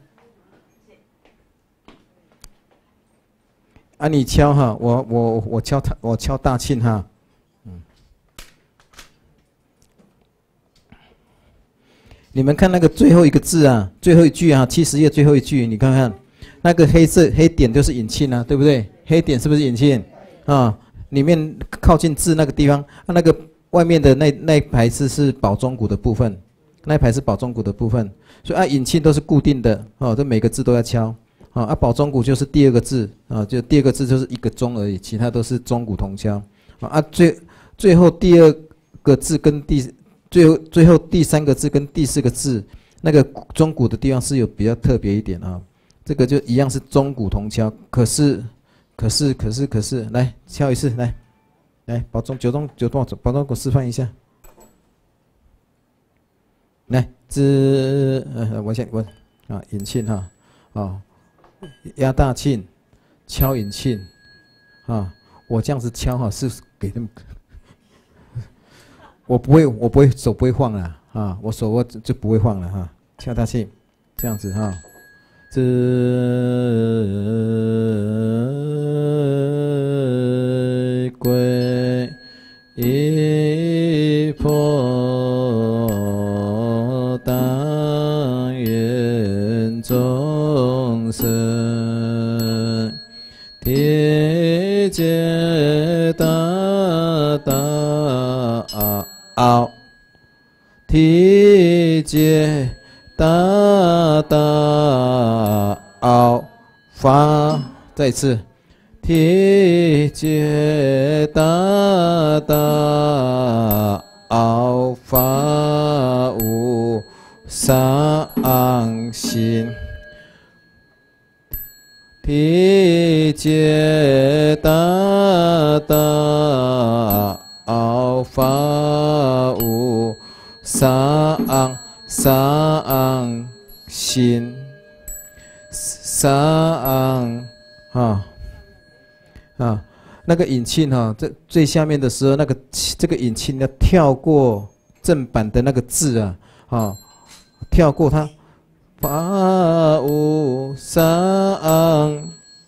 你敲哈，我敲大磬哈。你们看那个最后一个字啊，最后一句啊，70页最后一句，你看看，那个黑色黑点就是引磬啊，对不对？黑点是不是引磬啊？里面靠近字那个地方，那个外面的那一排是保中鼓的部分，那一排是保中鼓的部分，所以引磬都是固定的哦，这每个字都要敲保中鼓就是第2个字就第2个字就是一个中而已，其他都是中鼓同敲最后第2个字跟最后第3个字跟第4个字，那个中鼓的地方是有比较特别一点啊。这个就一样是中鼓同敲，可是，来敲一次，来保中保中鼓示范一下。来，我引磬哈，压大磬，敲引磬我这样子敲哈是给他们。我不会手不会晃了我手就不会晃了敲大磬，这样子归依佛当愿众生提揭达达提揭达达发，再一次提揭达达发无上心，提揭达达发无上心，那个引磬这最下面的时候，这个引磬要跳过正版的那个字跳过它，发无上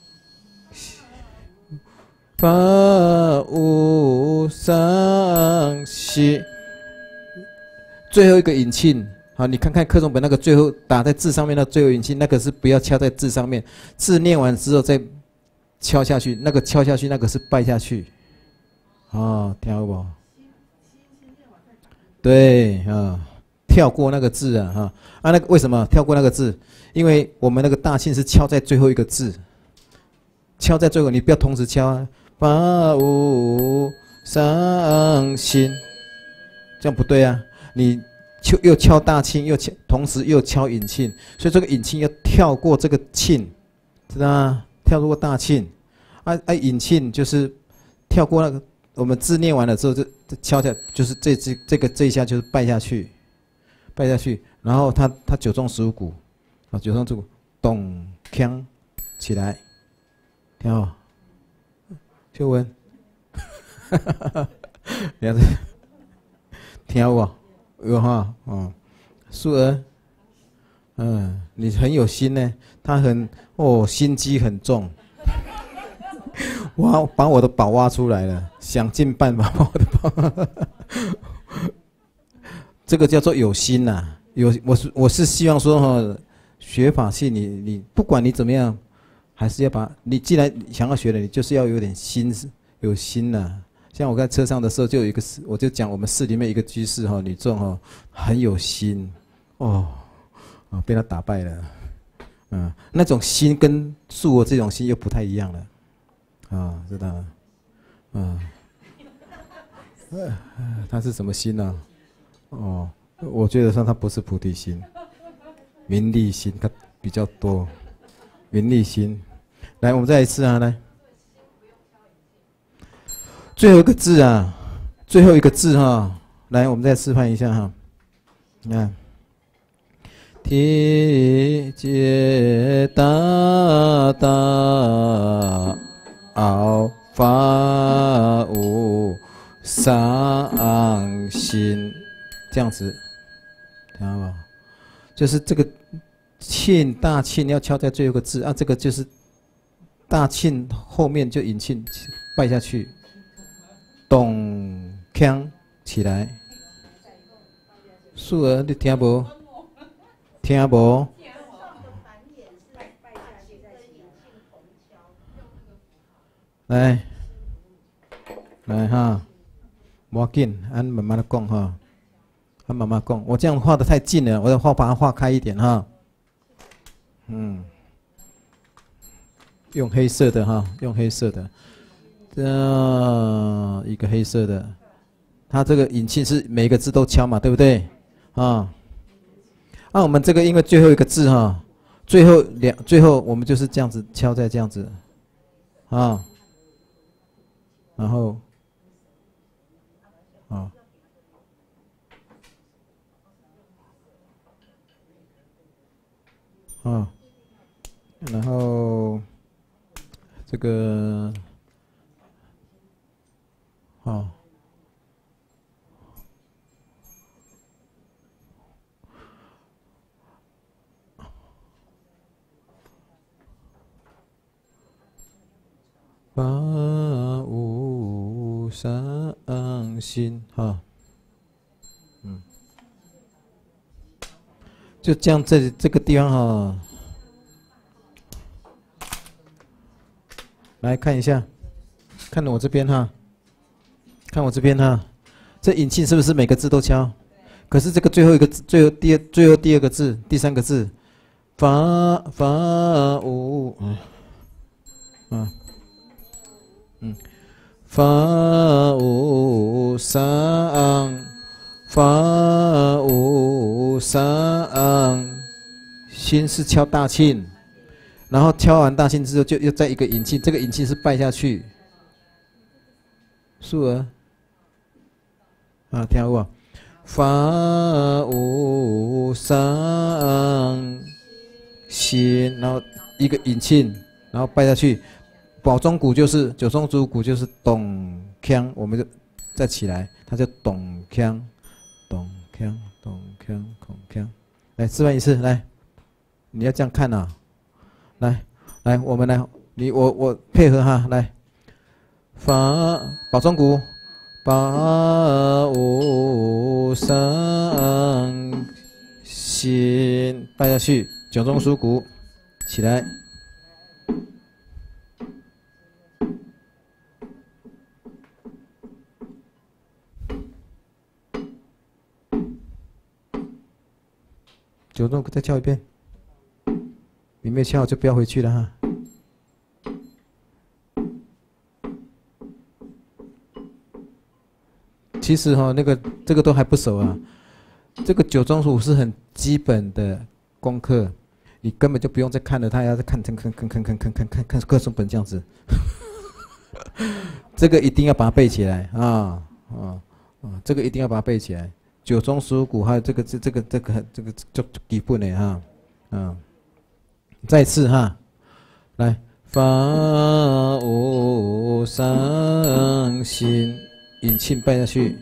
心，最后一个引磬你看看课中本那个最后打在字上面的最后引磬，那个是不要敲在字上面，字念完之后再敲下去，那个敲下去那个是拜下去，听到不？对跳过那个字那个为什么跳过那个字？因为我们那个大磬是敲在最后一个字，敲在最后，你不要同时敲发无上心，这样不对啊！你又敲大磬，同时又敲引磬，所以这个引磬要跳过这个磬，知道吗？跳过大磬，引磬就是跳过那个，我们字念完了之后就敲下，就是这一下就是拜下去，然后它9中15鼓，9中15鼓，咚锵起来，听好。 秀文，两个听有无？有哈，哦，素儿，你很有心呢，他很心机很重，哇，把我的宝挖出来了，想尽办法把我的宝，这个叫做有心呐、我是希望说哈，学法器你不管你怎么样，还是要把你既然想要学的，你就是要有点心，有心呐、像我在车上的时候，就有一个我就讲我们寺里面一个居士哈，女众哈，很有心，被他打败了，那种心跟恕我这种心又不太一样了，知道吗？他是什么心呢、我觉得说他不是菩提心，名利心他比较多，名利心。来，我们再一次啊，来，最后一个字啊，最后一个字哈，来，我们再示范一下哈，你看，提揭大大奥法无上心，这样子，听到吗？就是这个磬大磬要敲在最后一个字啊，这个就是大磬后面就引磬拜下去，咚锵起来。素儿你听无？听无？来，来哈，不要紧，按慢慢的讲哈，按慢慢讲。我这样画的太近了，我要把它画开一点哈。用黑色的哈，用黑色的，一个黑色的，它这个引磬是每个字都敲嘛，对不对？我们这个因为最后一个字哈，最后我们就是这样子敲在这样子，然后，然后这个，法无上心哈，就这样这个地方哈，来看一下，看我这边哈，看我这边哈，这引磬是不是每个字都敲？可是这个最后一个字，最后第二个字，第三个字，法无，法无上，法无上，心是敲大磬，然后敲完大磬之后，就又再一个引磬，这个引磬是拜下去。素儿，听有无？法无上心，然后一个引磬，然后拜下去。宝钟鼓就是九松竹鼓就是咚锵，我们就再起来，它就咚锵，咚锵，咚锵，咚锵。来示范一次，来，你要这样看啊，来，我们来，我配合哈，来，法宝钟鼓，法无上心，拜下去，九钟书鼓，起来。九钟再敲一遍，你没有敲就不要回去了哈。其实哈，这个都还不熟啊。这个九钟舞是很基本的功课，你根本就不用再看了，他要再看各种本这样子。这个一定要把它背起来这个一定要把它背起来。九钟十五鼓还有这个就基本的哈，再次哈，来法无上心，引磬拜下去。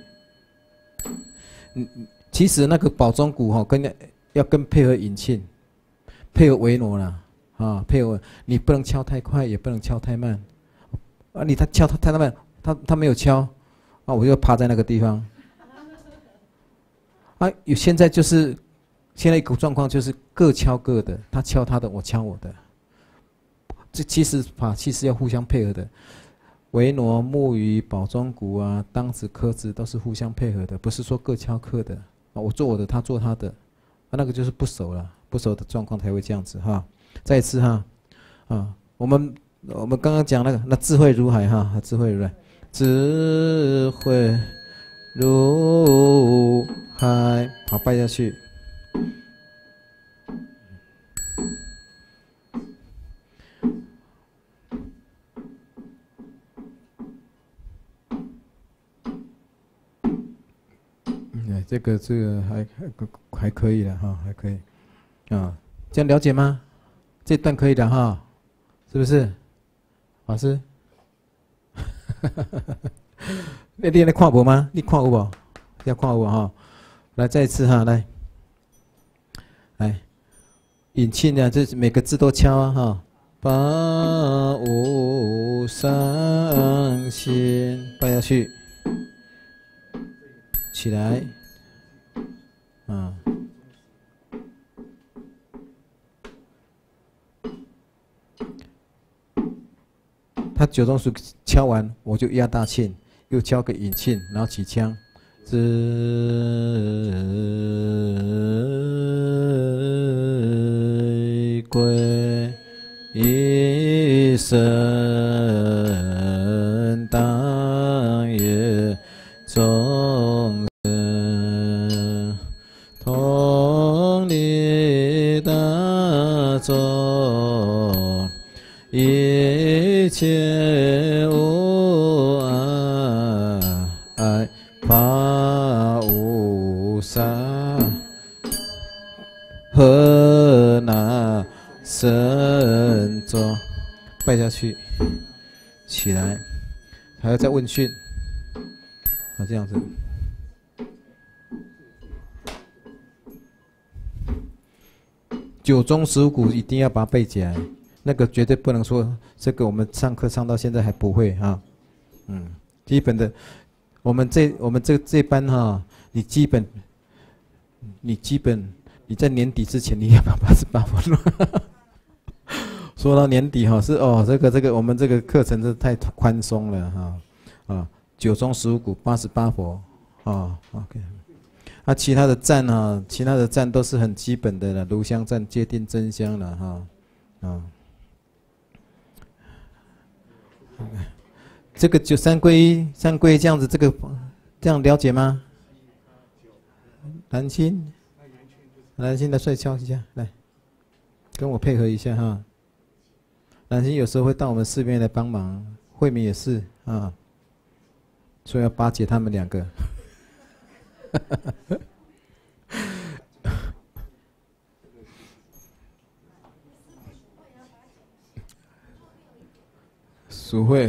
其实那个宝钟鼓哈，要配合引磬，配合维挪啦，配合你不能敲太快，也不能敲太慢。他敲太慢，他没有敲，我就趴在那个地方。现在一个状况就是各敲各的，他敲他的，我敲我的。这其实法器是要互相配合的，维挪、木鱼、宝钟鼓啊、当子、科子都是互相配合的，不是说各敲各的。我做我的，他做他的，那个就是不熟了，不熟的状况才会这样子哈。再一次哈，我们刚刚讲那智慧如海哈，智慧如海，智慧如海，好拜下去。这个还可以的哈，还可以这样了解吗？这段可以的哈，是不是？老师，你在看无吗？你看有无？要看有无哈？来，再一次哈，来，引磬啊，这每个字都敲啊哈。法无上心，拜下去，起来。他九钟属敲完，我就压大磬，又敲个引磬，然后起枪，自归一生当业众生，同理大众，一切无碍，法无上，何那身中？拜下去，起来，还要再问讯，这样子。九钟十五鼓一定要把它背起来，那个绝对不能说这个我们上课上到现在还不会哈，基本的，我们这班哈，你基本你在年底之前你要把88佛弄，说到年底哈是这个我们这个课程是太宽松了哈，九钟十五鼓88佛，OK。其他的赞都是很基本的了，炉香赞、戒定真香了哈，这个就三皈依这样子，这样了解吗？蓝心来帅敲一下，来，跟我配合一下哈。蓝心有时候会到我们四边来帮忙，慧敏也是所以要巴结他们两个。属会，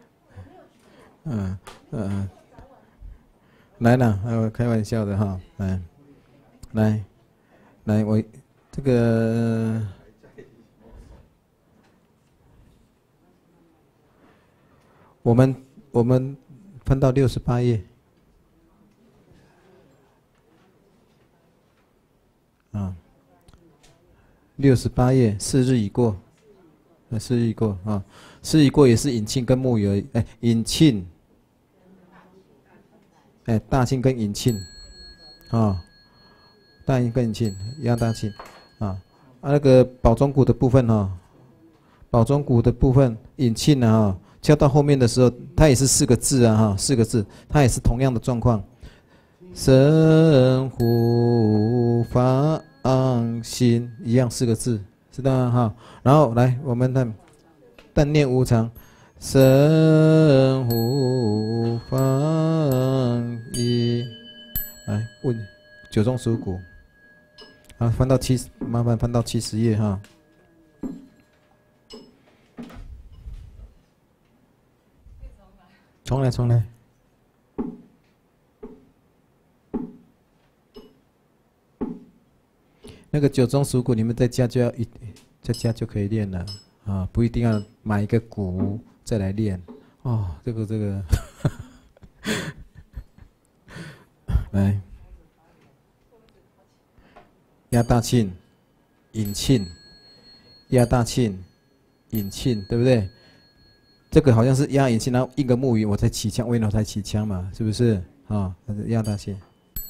来了，开玩笑的哈，来，我这个我们翻到68页。68页，4日已过，4日已过4日已过也是引磬跟木鱼而已，引磬，大磬跟引磬，大磬跟引磬，压大磬，那个宝钟鼓的部分宝钟鼓的部分引磬呢敲到后面的时候，它也是4个字4个字，它也是同样的状况，神护法心一样4个字，知道吗？然后来，我们看但念无常，神护法一，来问九钟十五鼓，翻到麻烦翻到70页哈。 重来重来。那个九中属鼓，你们在家就要在家就可以练了啊，不一定要买一个鼓再来练哦。这个，来，压大磬、引磬、压大磬、引磬，对不对？这个好像是压引磬，然后一个木鱼，我才起枪，为了才起枪嘛，是不是？啊，压大磬。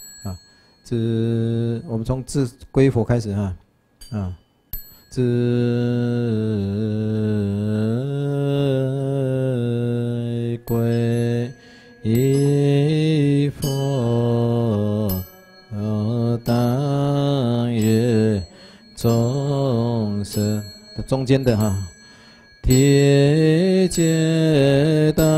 我们从自归佛开始哈，自归佛，当愿众生中间的哈，天界大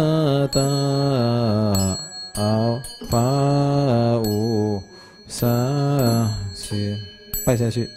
法无上心，拜下去。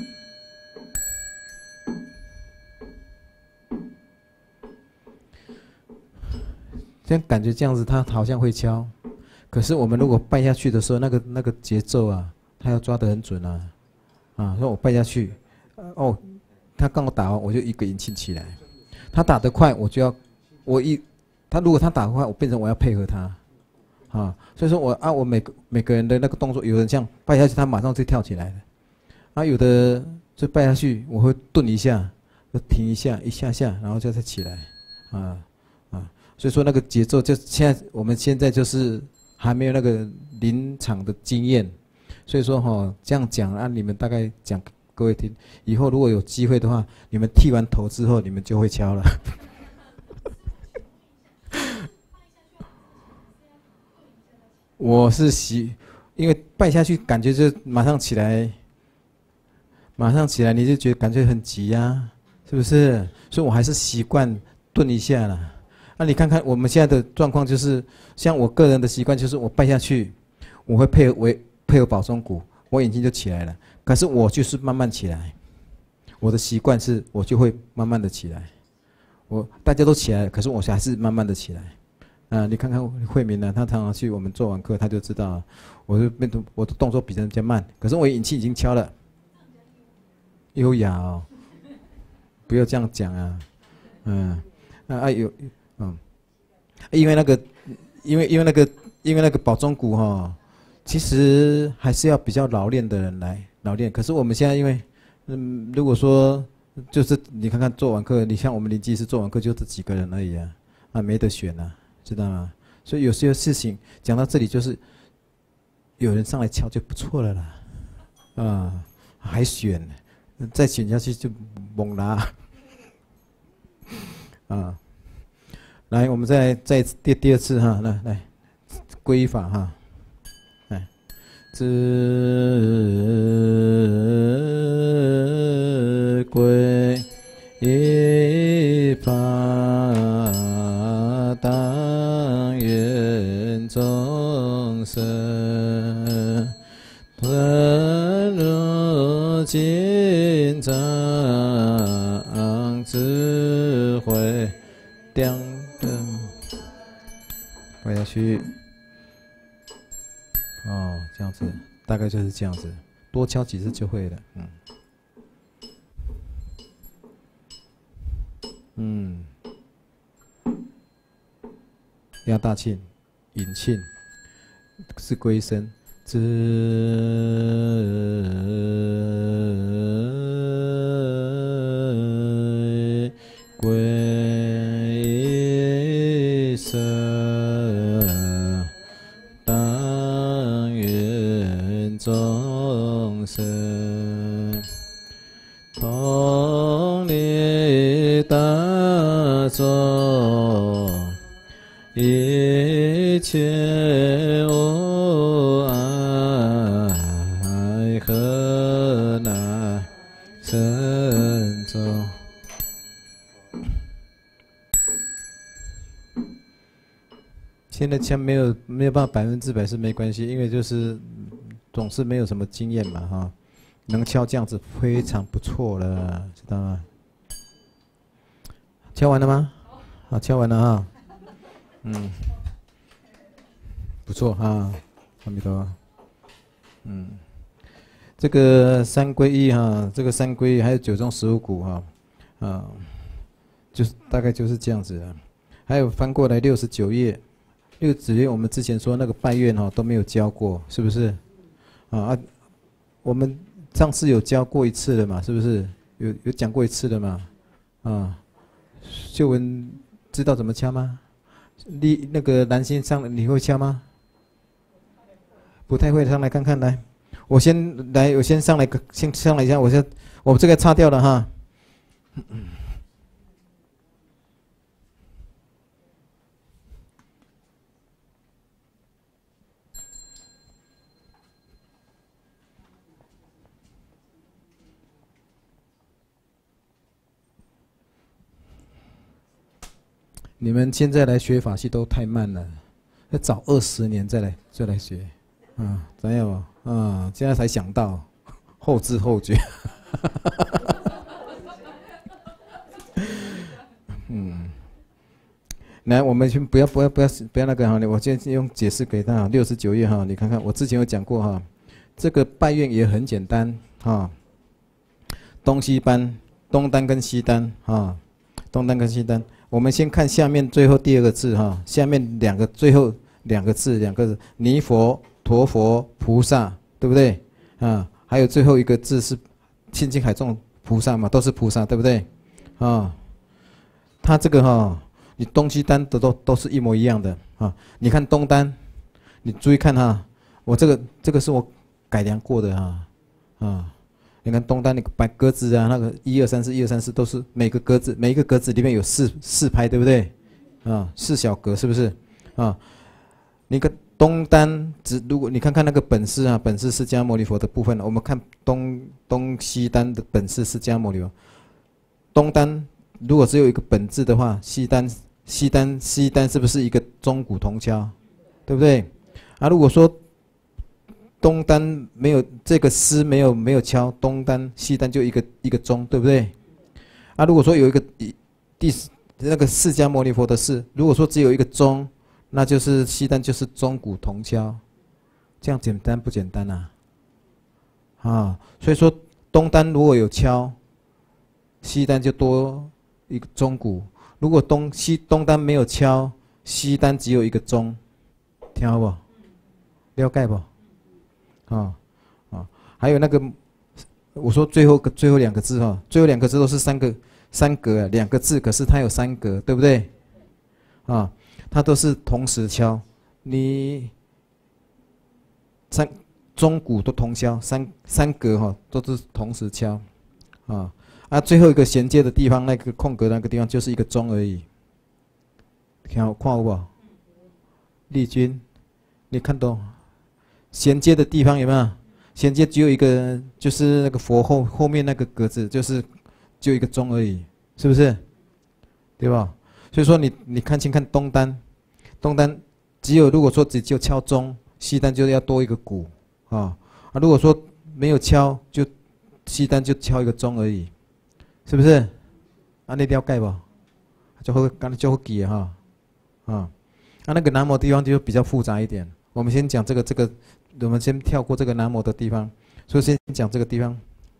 这样感觉这样子，他好像会敲，可是我们如果拜下去的时候，那个节奏啊，他要抓得很准啊，说我拜下去，他刚好打完，我就一个引磬起来，他打得快，我就要他如果他打得快，我变成我要配合他。所以说我每个人的那个动作，有人这样拜下去，他马上就跳起来了，有的就拜下去，我会顿一下，就停一下，一下下，然后再起来，所以说那个节奏就我们现在就是还没有那个临场的经验，所以说这样讲你们大概讲给各位听，以后如果有机会的话，你们剃完头之后，你们就会敲了。我是因为拜下去感觉就马上起来，你就觉得感觉很急啊，是不是？所以我还是习惯顿一下啦。你看看我们现在的状况，就是像我个人的习惯，就是我拜下去，我会配合保中鼓，我眼睛就起来了。可是我就是慢慢起来，我的习惯是我就会慢慢的起来。大家都起来了，可是我还是慢慢的起来。你看看慧明他常常去我们做完课，他就知道，我的动作比人家慢，可是我引磬已经敲了，优雅哦，不要这样讲啊，因为那个保中鼓其实还是要比较老练的人来老练，可是我们现在因为，如果说就是你看看做完课，你像我们临济师做完课就这几个人而已没得选啊。知道吗？所以有些事情讲到这里，就是有人上来敲就不错了啦，还选，再选下去就猛拉，来，我们再第二次哈，来归法哈，来，自归法。当愿众生顿入经藏智慧亮灯，拜下去。这样子，大概就是这样子，多敲几次就会了。压大磬，引磬，是归身，自归身，当愿众生同理大众。一切无碍，何难生中？现在枪没有办法100%是没关系，因为就是总是没有什么经验嘛能敲这样子非常不错了，知道吗？敲完了吗？好，敲完了嗯，不错哈，阿弥陀佛。这个三皈依哈，这个三皈依还有九种十五苦哈，就是大概就是这样子啊。还有翻过来69页，69页我们之前说那个拜愿哈都没有教过，是不是？我们上次有教过一次了嘛，是不是？有讲过一次了嘛？秀文知道怎么敲吗？那个蓝心上你会敲吗？不太会，上来看看来。我先上来一下，我这个擦掉了哈。你们现在来学法系都太慢了，要早20年再来学。怎样现在才想到，后知后觉。来，我们先不要那个哈，我先用解释给他69页哈，你看看，我之前有讲过哈，这个拜愿也很简单哈，东西班，东单跟西单哈，东单跟西单，我们先看下面最后第2个字哈，下面最后两个字弥佛、陀佛、菩萨，对不对？还有最后一个字是心经海众菩萨嘛，都是菩萨，对不对？他这个哈。你东西单的都是一模一样的啊！你看东单，你注意看哈，我这个是我改良过的你看东单那个白格子啊，那个1234都是每一个格子里面有四拍，对不对？4小格是不是？你看东单如果你看看那个本师本师释迦牟尼佛的部分，我们看东西单的本师释迦牟尼佛，东单如果只有一个本字的话，西单是不是一个钟鼓铜敲，对不对？如果说东单没有这个丝没有敲，东单西单就一个钟，对不对？如果说有一个那个释迦牟尼佛的释，如果说只有一个钟，那就是西单就是钟鼓铜敲，这样简单不简单所以说东单如果有敲，西单就多一个钟鼓。如果东单没有敲，西单只有一个钟，听好不？了解不？还有那个，我说最后2个字最后2个字都是三格2个字，可是它有3格，对不对？它都是同时敲，你钟鼓都同敲，三格都是同时敲，最后一个衔接的地方，那个空格那个地方就是一个钟而已。看有不？丽君，你看懂？衔接的地方有没有？衔接只有一个，就是那个佛后面那个格子，就一个钟而已，是不是？对吧？所以说你看清看东单如果说只敲钟，西单就要多一个鼓如果说没有敲，就西单就敲一个钟而已。是不是？你了解不？就好，刚才就好记那个南摩地方就比较复杂一点。我们先讲这个，我们先跳过这个南摩的地方，所以先讲这个地方。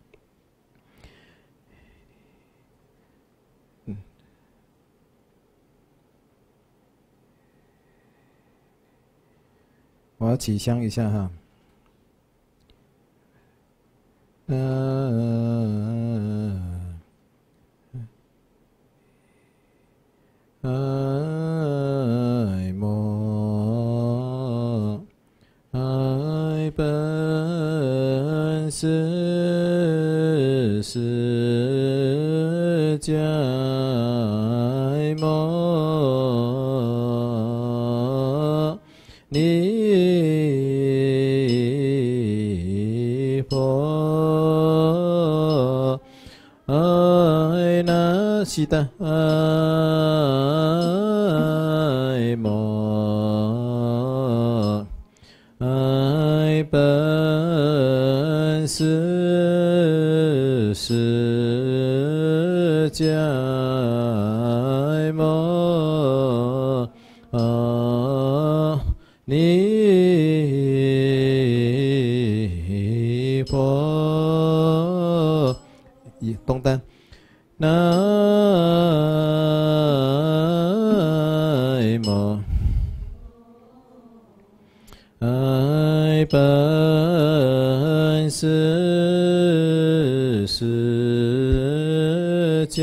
我要起香一下哈。爱摩爱本师释迦摩尼佛爱那悉达爱摩爱本师释迦摩佛，东单，南无爱本师释迦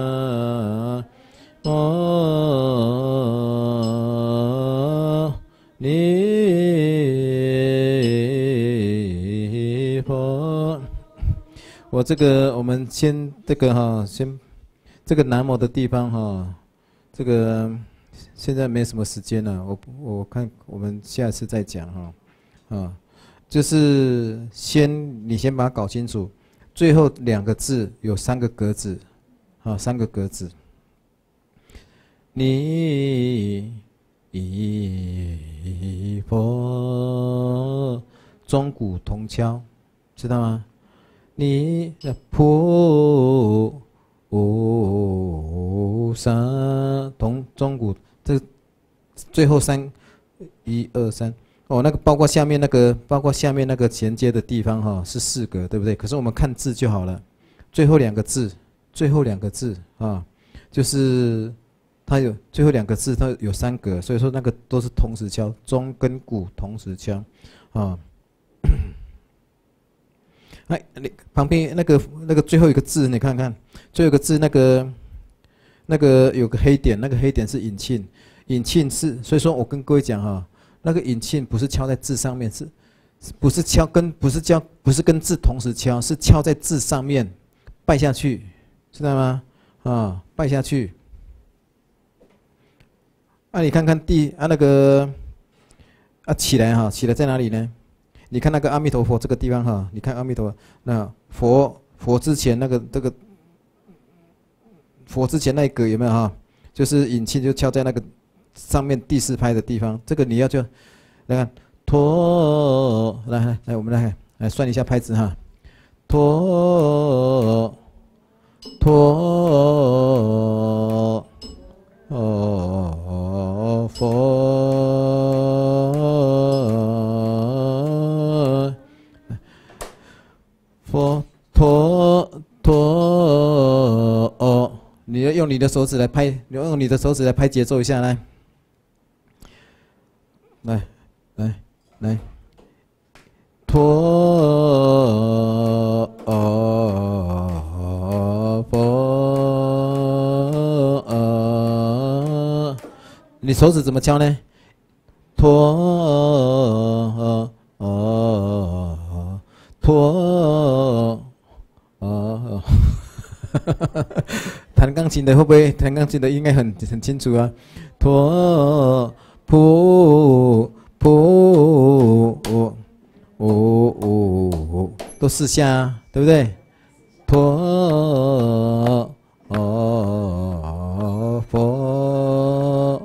牟尼佛。我们先这个哈，先这个南无的地方哈，这个现在没什么时间了，我看我们下次再讲哈，就是你先把它搞清楚，最后2个字有3个格子，啊，3个格子，你佛，钟鼓同敲，知道吗？你菩萨钟鼓，这最后1、2、3，哦，那个包括下面那个衔接的地方哈，是4格，对不对？可是我们看字就好了，最后2个字啊，就是它有最后2个字，它有3格，所以说那个都是同时敲，钟跟鼓同时敲，啊。哎，你旁边那个最后一个字，你看看，最后一个字那个有个黑点，那个黑点是引磬，引磬是，所以说我跟各位讲哈，那个引磬不是敲在字上面，不是跟字同时敲，是敲在字上面，拜下去，知道吗？啊，拜下去。啊，你看看那个起来哈，起来在哪里呢？你看那个阿弥陀佛这个地方哈，你看阿弥陀佛，那佛之前佛之前那一格有没有哈？就是引磬就敲在那个上面第4拍的地方，这个你要就来看陀，来我们来算一下拍子哈，陀佛你要用你的手指来拍，用你的手指来拍节奏一下，来，陀佛，你手指怎么敲呢？陀弹钢琴的会不会？弹钢琴的应该很清楚啊。陀普都4下，对不对？陀佛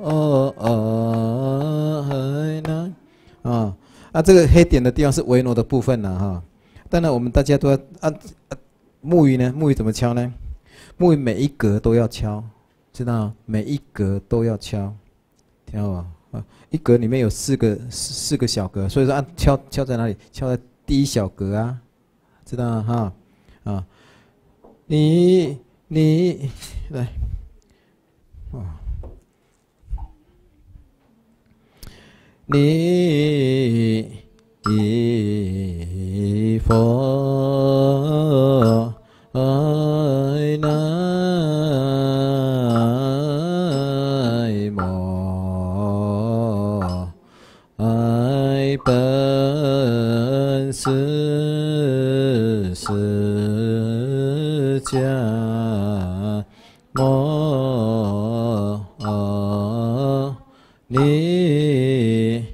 这个黑点的地方是维诺的部分了哈。当然我们大家都要木鱼呢？木鱼怎么敲呢？木鱼每一格都要敲，知道吗？每一格都要敲，听到吗？一格里面有4个小格，所以说敲在哪里？敲在第1小格啊，知道吗？哈你来你佛南无爱本师释迦牟尼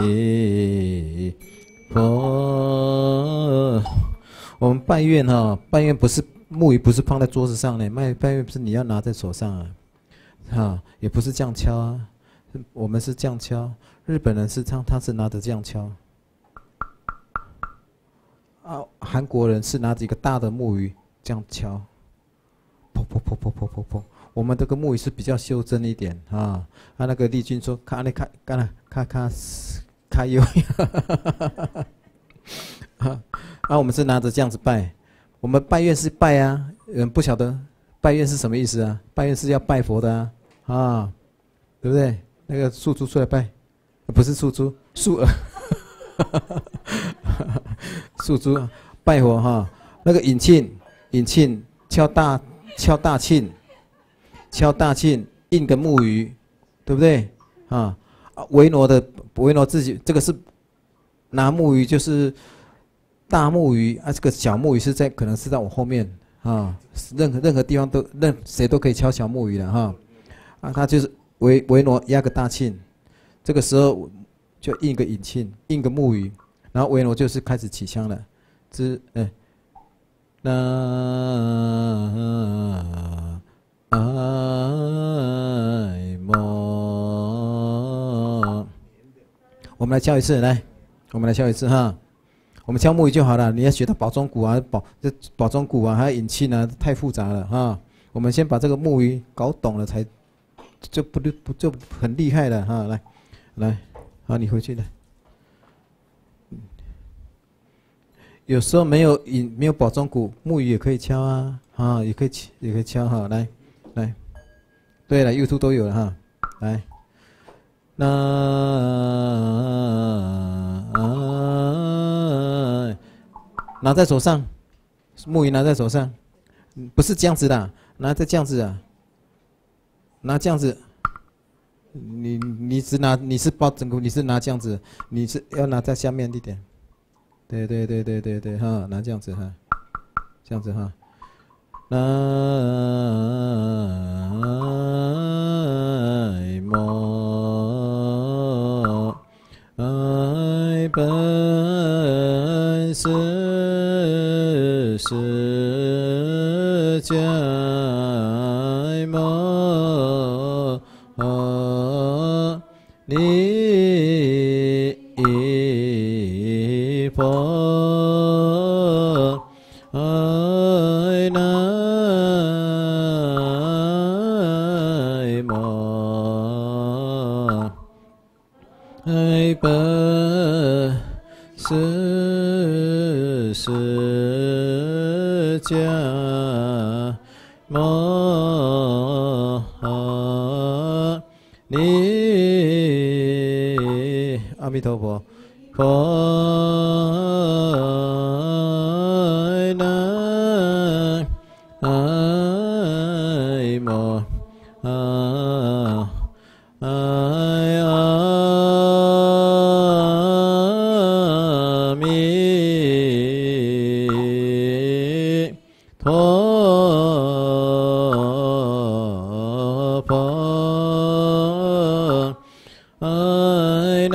佛。我们拜愿哈，拜愿不是木鱼不是放在桌子上呢，拜愿不是你要拿在手上啊，也不是这样敲啊，我们是这样敲，日本人是他是拿着这样敲，韩国人是拿着一个大的木鱼这样敲，砰砰砰砰砰砰砰。我们这个木鱼是比较修真一点啊。那个丽君说，看那看油， 我们是拿着这样子拜，我们拜愿是拜啊，不晓得拜愿是什么意思啊？拜愿是要拜佛的啊，对不对？那个素猪出来拜，不是素猪，素鹅，素猪拜佛哈。那个引磬敲大磬，印个木鱼，对不对啊？维罗自己这个是拿木鱼，就是大木鱼啊，这个小木鱼是可能是在我后面啊，任何地方谁都可以敲小木鱼的哈，他就是维罗压个大磬，这个时候就印个引磬，印个木鱼，然后维罗就是开始起香了，南无，我们来敲一次，来，我们来敲一次哈。我们敲木鱼就好了，你要学到宝钟鼓啊，宝钟鼓啊，还有引磬啊，太复杂了哈。我们先把这个木鱼搞懂了，才就很厉害了哈。来，好，你回去来。有时候没有宝钟鼓，木鱼也可以敲啊，也可以敲哈，来，对了 ，YouTube 都有了哈，来，拿在手上，木鱼拿在手上，不是这样子的，拿在这样子啊，拿这样子，你是包整个，你是拿这样子，你是要拿在下面一点。对哈，拿这样子哈，这样子哈，南无爱本师释迦牟尼佛，南无爱本师释迦牟尼，阿弥陀佛。佛南无阿弥陀佛，南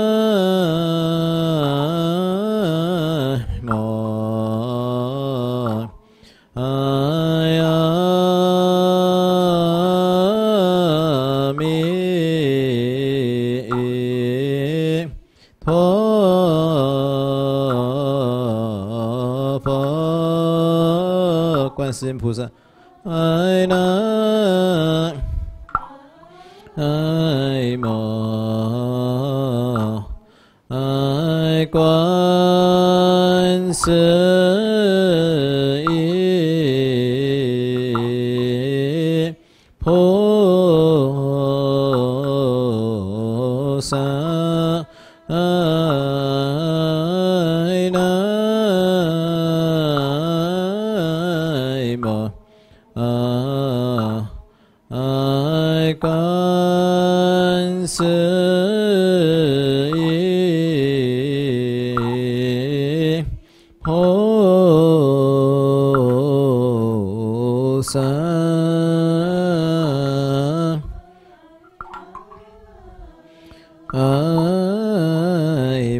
观世音菩萨，爱南爱摩爱观世音菩萨，爱南爱观世音菩萨，爱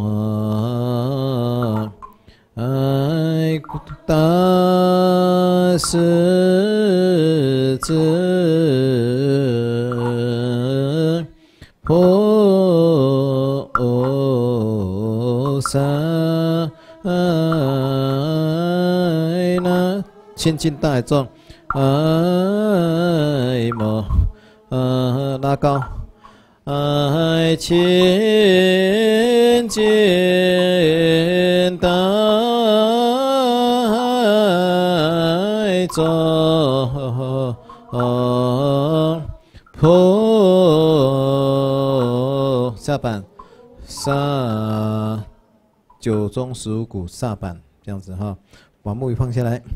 摩爱大势至菩萨，爱那千斤大众，爱摩拉高，爱千斤大宗菩下板九中15股下板这样子哈，把木鱼放下来。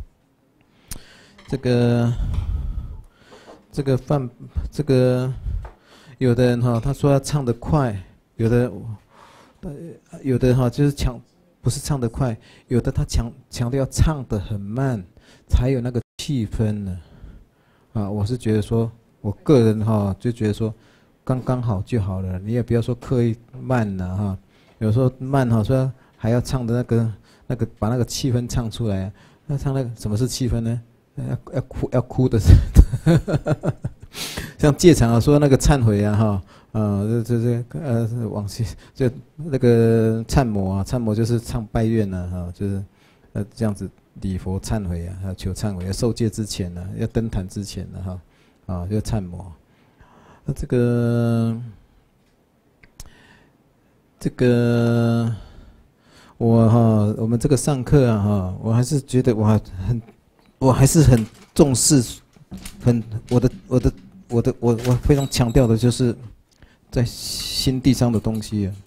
这个有的人哈，他说要唱得快，有的哈就是不是唱得快，有的他强调要唱得很慢，才有那个气氛呢。啊，我是觉得说，我个人哈就觉得说，刚刚好就好了，你也不要说刻意慢了哈。有时候慢哈，说还要唱的那个把那个气氛唱出来，那唱那个什么是气氛呢？要哭的，像戒场啊，说那个忏悔啊，哈，往昔就那个忏摩啊，忏摩就是唱拜愿啊，哈，就是这样子礼佛忏悔啊，求忏悔，要受戒之前呢，要登坛之前呢，哈，啊，就忏摩。那这个我们这个上课啊，哈，我还是觉得我还是很重视，我非常强调的就是在心地上的东西啊。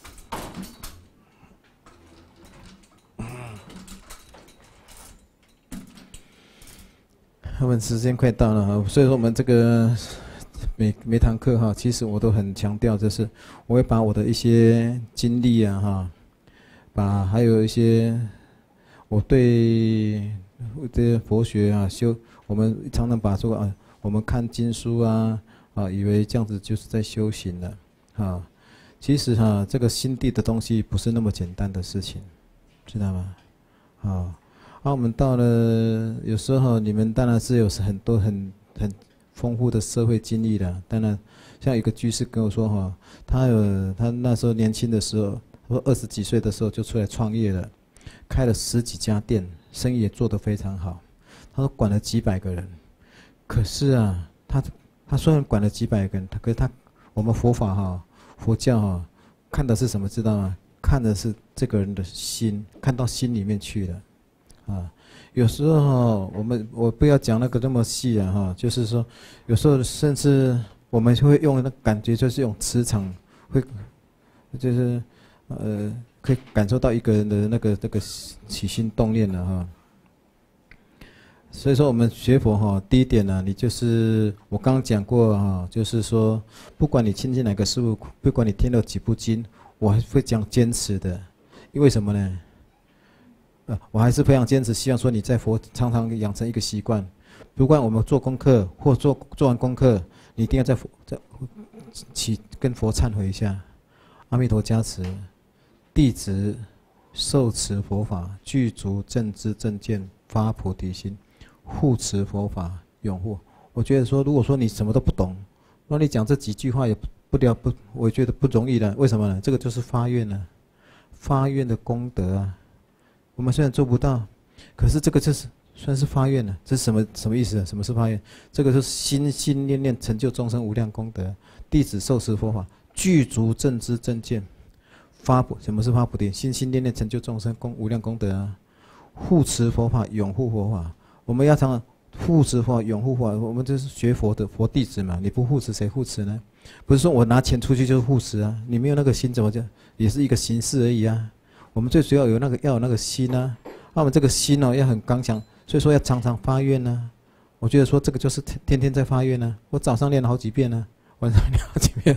我们时间快到了哈，所以说我们这个每堂课哈，其实我都很强调，就是我会把我的一些经历啊哈，还有一些我对这些佛学啊我们常常把说啊，我们看经书啊，以为这样子就是在修行了，啊，其实哈，这个心地的东西不是那么简单的事情，知道吗？我们到了有时候你们当然是有很多很丰富的社会经历的，当然像一个居士跟我说哈，他那时候年轻的时候，说20几岁的时候就出来创业了，开了10几家店。生意也做得非常好，他说管了几百个人，可是啊，他虽然管了几百个人，可是我们佛法哈，佛教哈，看的是什么知道吗？看的是这个人的心，看到心里面去了，啊，有时候我不要讲那个那么细啊哈，就是说有时候甚至我们会用那感觉，就是用磁场会，就是可以感受到一个人的那个起心动念了哈。所以说我们学佛哈，第一点呢，你就是我刚刚讲过哈，就是说不管你亲近哪个师父，不管你听了几部经，我还是会讲坚持的。因为什么呢？我还是非常坚持，希望说你在佛常常养成一个习惯，不管我们做功课或做完功课，你一定要在跟佛忏悔一下，阿弥陀加持。弟子受持佛法，具足正知正见，发菩提心，护持佛法，拥护。我觉得说，如果说你什么都不懂，那你讲这几句话也我觉得不容易的。为什么呢？这个就是发愿了，发愿的功德啊。我们虽然做不到，可是这个就是算是发愿了。这是什么意思啊？什么是发愿？这个是心心念念成就众生无量功德。弟子受持佛法，具足正知正见。什么是发菩提？心心念念成就众生无量功德啊！护持佛法，拥护佛法。我们要常护持佛法，拥护佛法。我们就是学佛的佛弟子嘛，你不护持谁护持呢？不是说我拿钱出去就是护持啊，你没有那个心怎么讲？也是一个形式而已啊。我们最主要要有那个心啊。那我们这个心哦要很刚强，所以说要常常发愿啊。我觉得说这个就是天天在发愿啊。我早上念了好几遍呢，晚上念了好几遍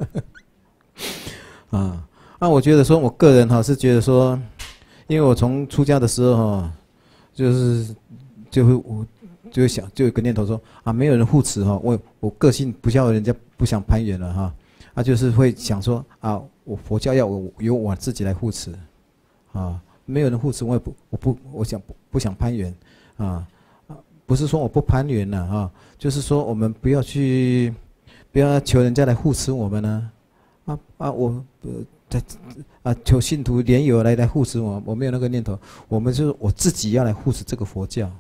啊。那我觉得说，我个人哈是觉得说，因为我从出家的时候哈，就会想，就有个念头说啊，没有人护持哈，我个性不像人家不想攀缘了哈，就是会想说啊，我佛教要由我自己来护持，啊，没有人护持，我不想攀缘啊，不是说我不攀缘了哈，就是说我们不要求人家来护持我们呢，求信徒莲友来护持我没有那个念头，我们就是我自己要来护持这个佛教，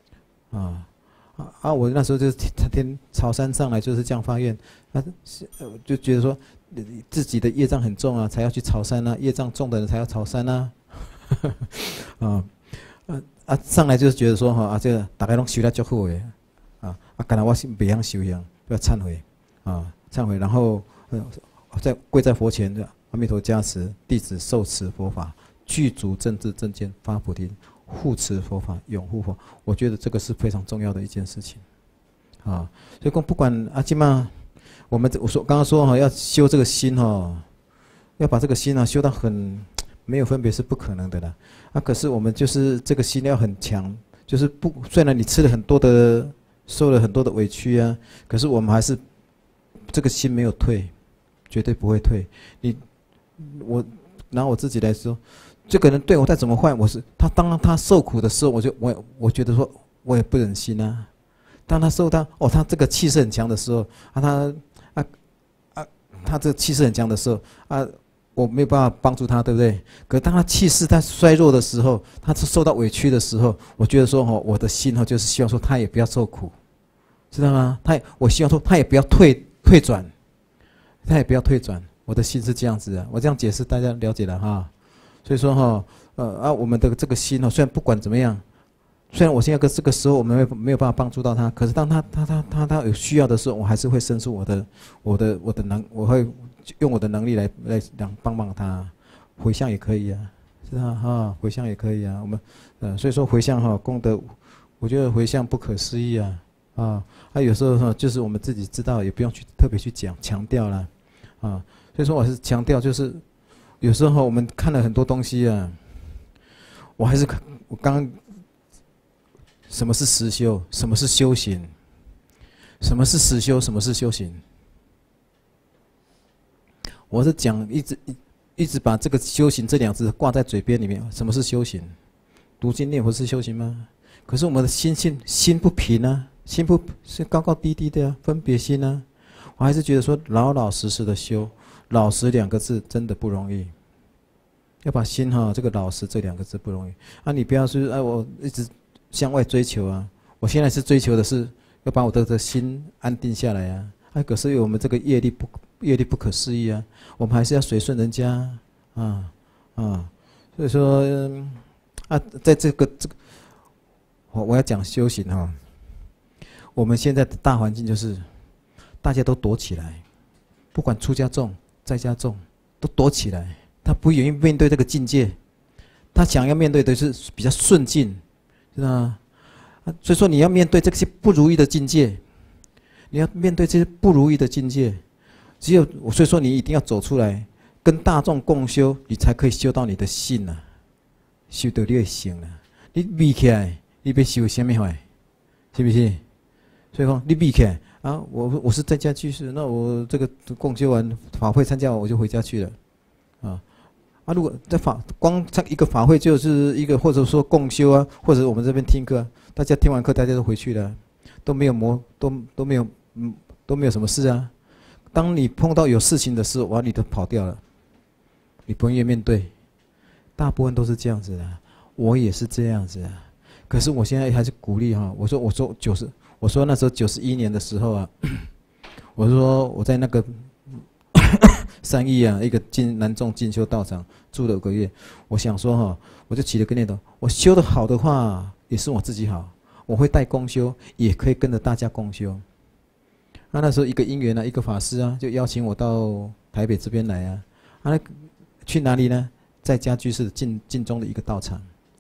我那时候就是天朝山上来就是这样发愿，就觉得说自己的业障很重啊，才要去朝山啊，业障重的人才要朝山啊， 上来就是觉得说哈这个大家拢修得足好的，干那我是袂晓修行，要忏悔忏悔，然后再跪在佛前的阿弥陀加持，弟子受持佛法，具足正知正见，发菩提，护持佛法，拥护佛。我觉得这个是非常重要的一件事情所以讲不管今嘛，我刚刚说要修这个心要把这个心修到很没有分别是不可能的啦。可是我们就是这个心要很强，就是虽然你吃了很多的，受了很多的委屈可是我们还是这个心没有退，绝对不会退。我拿我自己来说，这个人对我再怎么坏，当他受苦的时候，我觉得说我也不忍心当他受到他这个气势很强的时候他这个气势很强的时候我没有办法帮助他，对不对？可当他气势他衰弱的时候，他受到委屈的时候，我觉得说我的心就是希望说他也不要受苦，知道吗？我希望说他也不要退转，他也不要退转。我的心是这样子我这样解释大家了解了所以说我们的这个心虽然不管怎么样，虽然我现在这个时候我们没有办法帮助到他，可是当他有需要的时候，我还是会伸出我会用我的能力来帮忙他。回向也可以是回向也可以我们所以说回向功德，我觉得回向不可思议有时候就是我们自己知道，也不用去特别去强调了所以说我是强调，就是有时候我们看了很多东西我刚刚什么是实修，什么是修行，什么是实修，什么是修行？我是讲一直把这个修行这两字挂在嘴边里面。什么是修行？读经念佛是修行吗？可是我们的心不平心不是高高低低的分别心我还是觉得说老老实实的修。老实两个字真的不容易，要把心这个老实这两个字不容易你不要说我一直向外追求我现在是追求的是要把我的心安定下来可是我们这个业力不可思议我们还是要随顺人家所以说在这个我要讲修行我们现在的大环境就是大家都躲起来，不管出家众在家众都躲起来，他不愿意面对这个境界，他想要面对的是比较顺境，知道吗？所以说你要面对这些不如意的境界，你要面对这些不如意的境界，所以说你一定要走出来，跟大众共修，你才可以修到你的性修到你的性你闭起来，你要修什么话？是不是？所以说你闭起来。我是在家居士，那我这个共修完法会参加完我就回家去了，如果在光一个法会就是一个，或者说共修或者我们这边听课，大家听完课大家都回去了，都没有什么事当你碰到有事情的时候，你都跑掉了，你不愿意面对，大部分都是这样子的，我也是这样子可是我现在还是鼓励我说那时候91年的时候我说我在那个3义一个南众进修道场住了5个月，我想说我就起了个念头，我修得好的话也是我自己好，我会带共修，也可以跟着大家共修。那时候一个因缘一个法师就邀请我到台北这边来去哪里呢？在家居士晋中的一个道场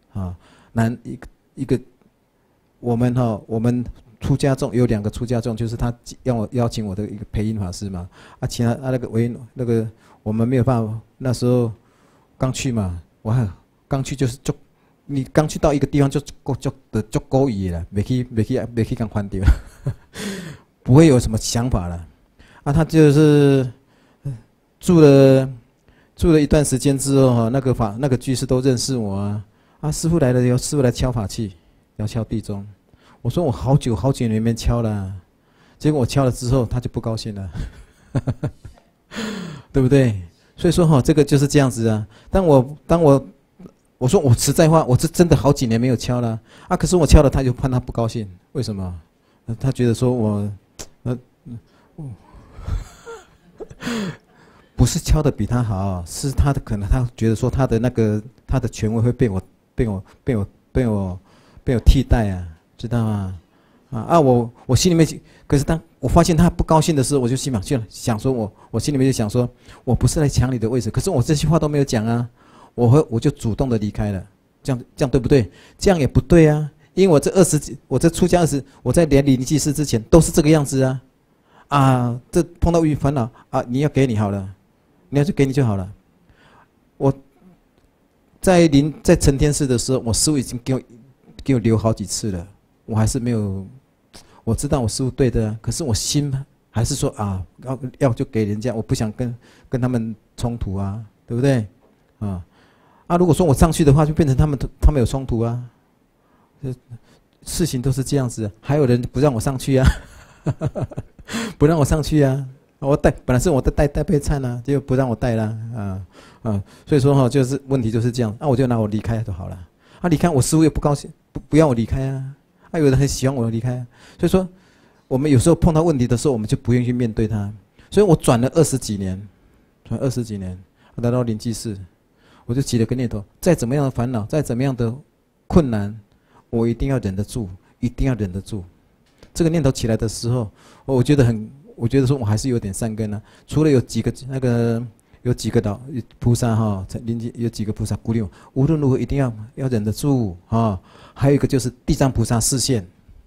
一个我们出家众有2个出家众，就是他邀请我的一个培音法师嘛其他那个我们没有办法，那时候刚去嘛，刚去就是你刚去到一个地方就勾引了，没去刚换掉不会有什么想法了他就是住了一段时间之后那个居士都认识我师父来了以后，师父来敲法器，要敲地钟。我说我好久没敲了，结果我敲了之后，他就不高兴了，对不对？所以说这个就是这样子当我说我实在话，我是真的好几年没有敲了可是我敲了，他就怕他不高兴，为什么？他觉得说我不是敲的比他好，是他的可能他觉得说他的权威会被我被我替代啊，知道吗？我心里面，可是当我发现他不高兴的时候，我就心想说我心里面就想说，我不是来抢你的位置，可是我这些话都没有讲啊，我就主动的离开了，这样对不对？这样也不对啊，因为我这出家我在连灵济世之前都是这个样子啊，这碰到烦恼啊，你要给你好了，你要就给你就好了。我在成天寺的时候，我师父已经给我留好几次了，我还是没有。我知道我师父对的，可是我心还是说啊，要就给人家，我不想跟他们冲突啊，对不对？如果说我上去的话，就变成他们有冲突啊。事情都是这样子，还有人不让我上去啊，不让我上去啊。本来是我带备餐啊，结果不让我带啦，所以说就是问题就是这样。我就拿我离开就好了。离开我师父又不高兴，不要我离开啊。有人很喜欢我离开，所以说我们有时候碰到问题的时候，我们就不愿意去面对它。所以我转了20几年，来到灵济寺，我就起了个念头：再怎么样的烦恼，再怎么样的困难，我一定要忍得住，一定要忍得住。这个念头起来的时候，我觉得说我还是有点善根啊。除了有几个菩萨灵济有几个菩萨鼓励我，无论如何一定要忍得住还有一个就是地藏菩萨示现，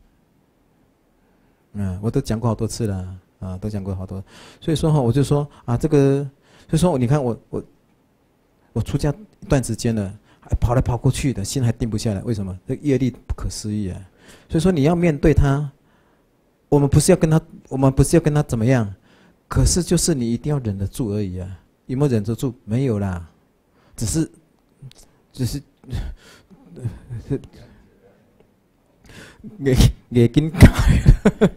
我都讲过好多次了都讲过好多。所以说我就说这个，所以说你看我出家一段时间了，还跑来跑过去的，心还定不下来，为什么？这业力不可思议啊！所以说你要面对他，我们不是要跟他怎么样，可是就是你一定要忍得住而已啊！有没有忍得住？没有啦，只是眼睛改，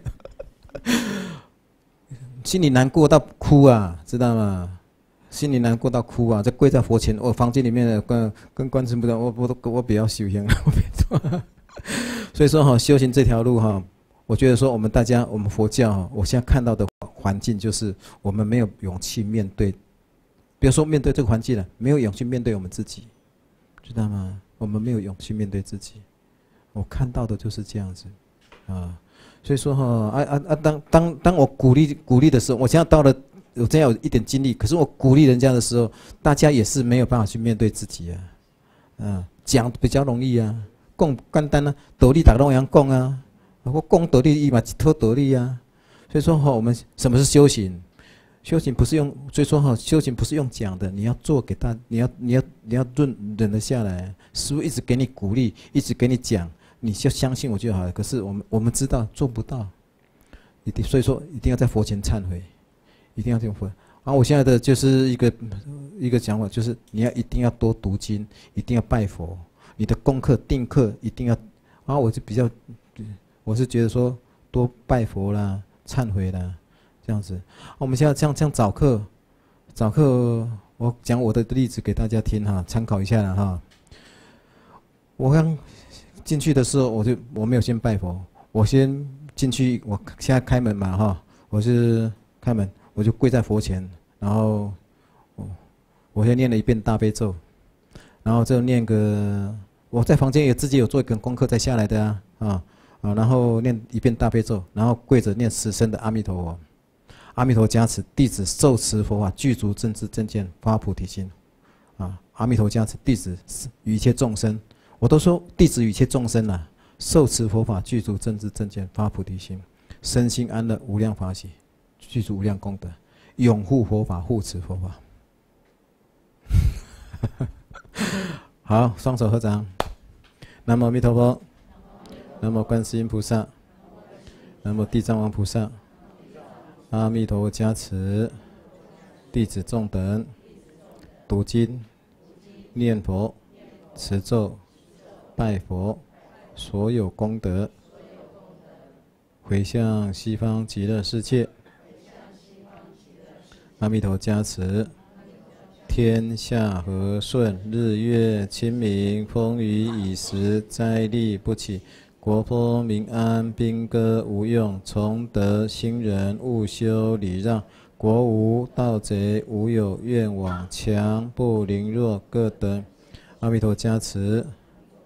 心里难过到哭啊，知道吗？心里难过到哭啊！在跪在佛前，我房间里面的跟观世音菩萨，我比较修行，所以说修行这条路我觉得说我们佛教我现在看到的环境就是我们没有勇气面对。比如说面对这个环境了，没有勇气面对我们自己，知道吗？我们没有勇气面对自己，我看到的就是这样子，所以说当我鼓励的时候，我现在到了，我这样有一点经历，可是我鼓励人家的时候，大家也是没有办法去面对自己讲比较容易啊，讲简单啊，道理大家都一样讲啊，我讲道理伊嘛一套道理啊，所以说我们什么是修行？修行不是用，所以说修行不是用讲的，你要做给他，你要忍得下来。师父一直给你鼓励，一直给你讲，你就相信我就好了。可是我们知道做不到，所以说一定要在佛前忏悔，一定要这样佛。我现在的就是一个讲法，就是你一定要多读经，一定要拜佛，你的功课定课一定要。我是觉得说多拜佛啦，忏悔啦。这样子，我们现在这样早课，我讲我的例子给大家听参考一下了我刚进去的时候，我没有先拜佛，我先进去，我现在开门嘛我是开门，我就跪在佛前，然后我先念了一遍大悲咒，然后就念个，我在房间也自己有做一个功课再下来的然后念一遍大悲咒，然后跪着念10声的阿弥陀佛。阿弥陀加持，弟子受持佛法，具足正知正见，发菩提心。阿弥陀加持，弟子与一切众生，我都说弟子与一切众生受持佛法，具足正知正见，发菩提心，身心安乐，无量法喜，具足无量功德，拥护佛法，护持佛法。好，双手合掌。南无阿弥陀佛，南无观世音菩萨，南无地藏王菩萨。阿弥陀佛加持，弟子众等读经、念佛、持咒、拜佛，所有功德回向西方极乐世界。阿弥陀加持，天下和顺，日月清明，风雨已时，灾力不起。国风民安，兵戈无用，崇德兴仁，务修礼让。国无盗贼，无有怨往，强不凌弱，各得阿弥陀加持。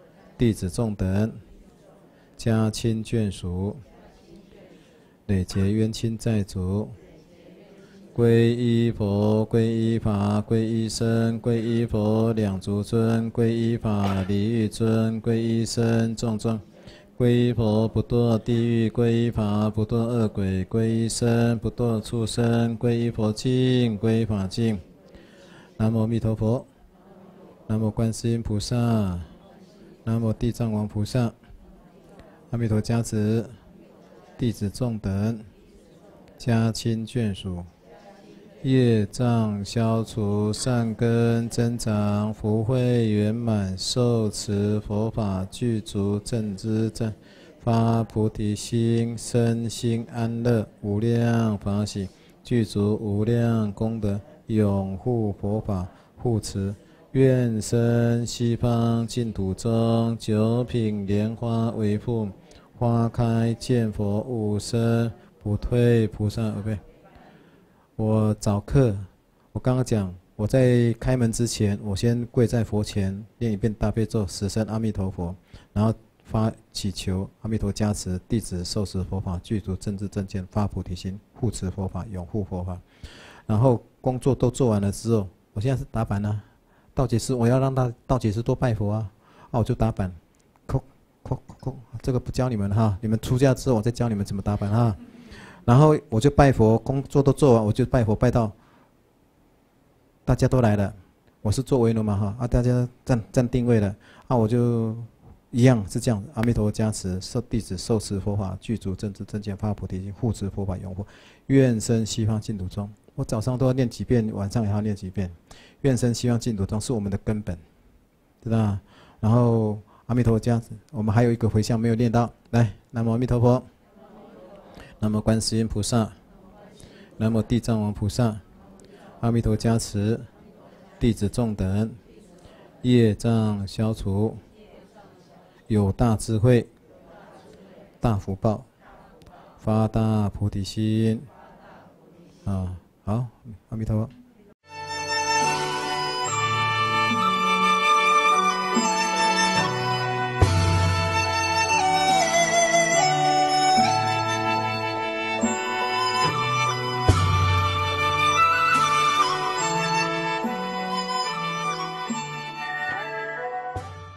弟子众等，家亲眷属，累劫冤亲债主，皈依佛，皈依法，皈依僧，皈依佛两足尊，皈依法离欲尊，皈依僧众尊。皈依佛不堕地狱，皈依法不堕恶鬼，皈依僧不堕畜生，皈依佛净，皈依法净。南无阿弥陀佛，南无观世音菩萨，南无地藏王菩萨。阿弥陀加持，弟子众等，家亲眷属，业障消除，善根增长，福慧圆满，受持佛法具足正知正，发菩提心，身心安乐，无量法喜，具足无量功德，拥护佛法，护持。愿生西方净土中，九品莲花为父，花开见佛无生，不退菩萨而备。我早课，我刚刚讲，我在开门之前，我先跪在佛前念一遍大悲咒，10声阿弥陀佛，然后发祈求阿弥陀加持，弟子受持佛法，具足正知正见，发菩提心，护持佛法，拥护佛法。然后工作都做完了之后，我现在是打板啊，道解师，我要让道解师多拜佛啊，我就打板，这个不教你们哈，你们出家之后我再教你们怎么打板哈。然后我就拜佛，工作都做完，我就拜佛拜到大家都来了。我是做维奴嘛哈，大家站定位了，我就一样是这样。阿弥陀佛加持，弟子受持佛法，具足正知正见，发菩提心，护持佛法，拥护。愿生西方净土中。我早上都要念几遍，晚上也要念几遍。愿生西方净土中是我们的根本，知道吗？然后阿弥陀佛加持，我们还有一个回向没有念到，来，南无阿弥陀佛。南无观世音菩萨，南无地藏王菩萨，阿弥陀加持，弟子众等，业障消除，有大智慧，大福报，发大菩提心。好，阿弥陀佛。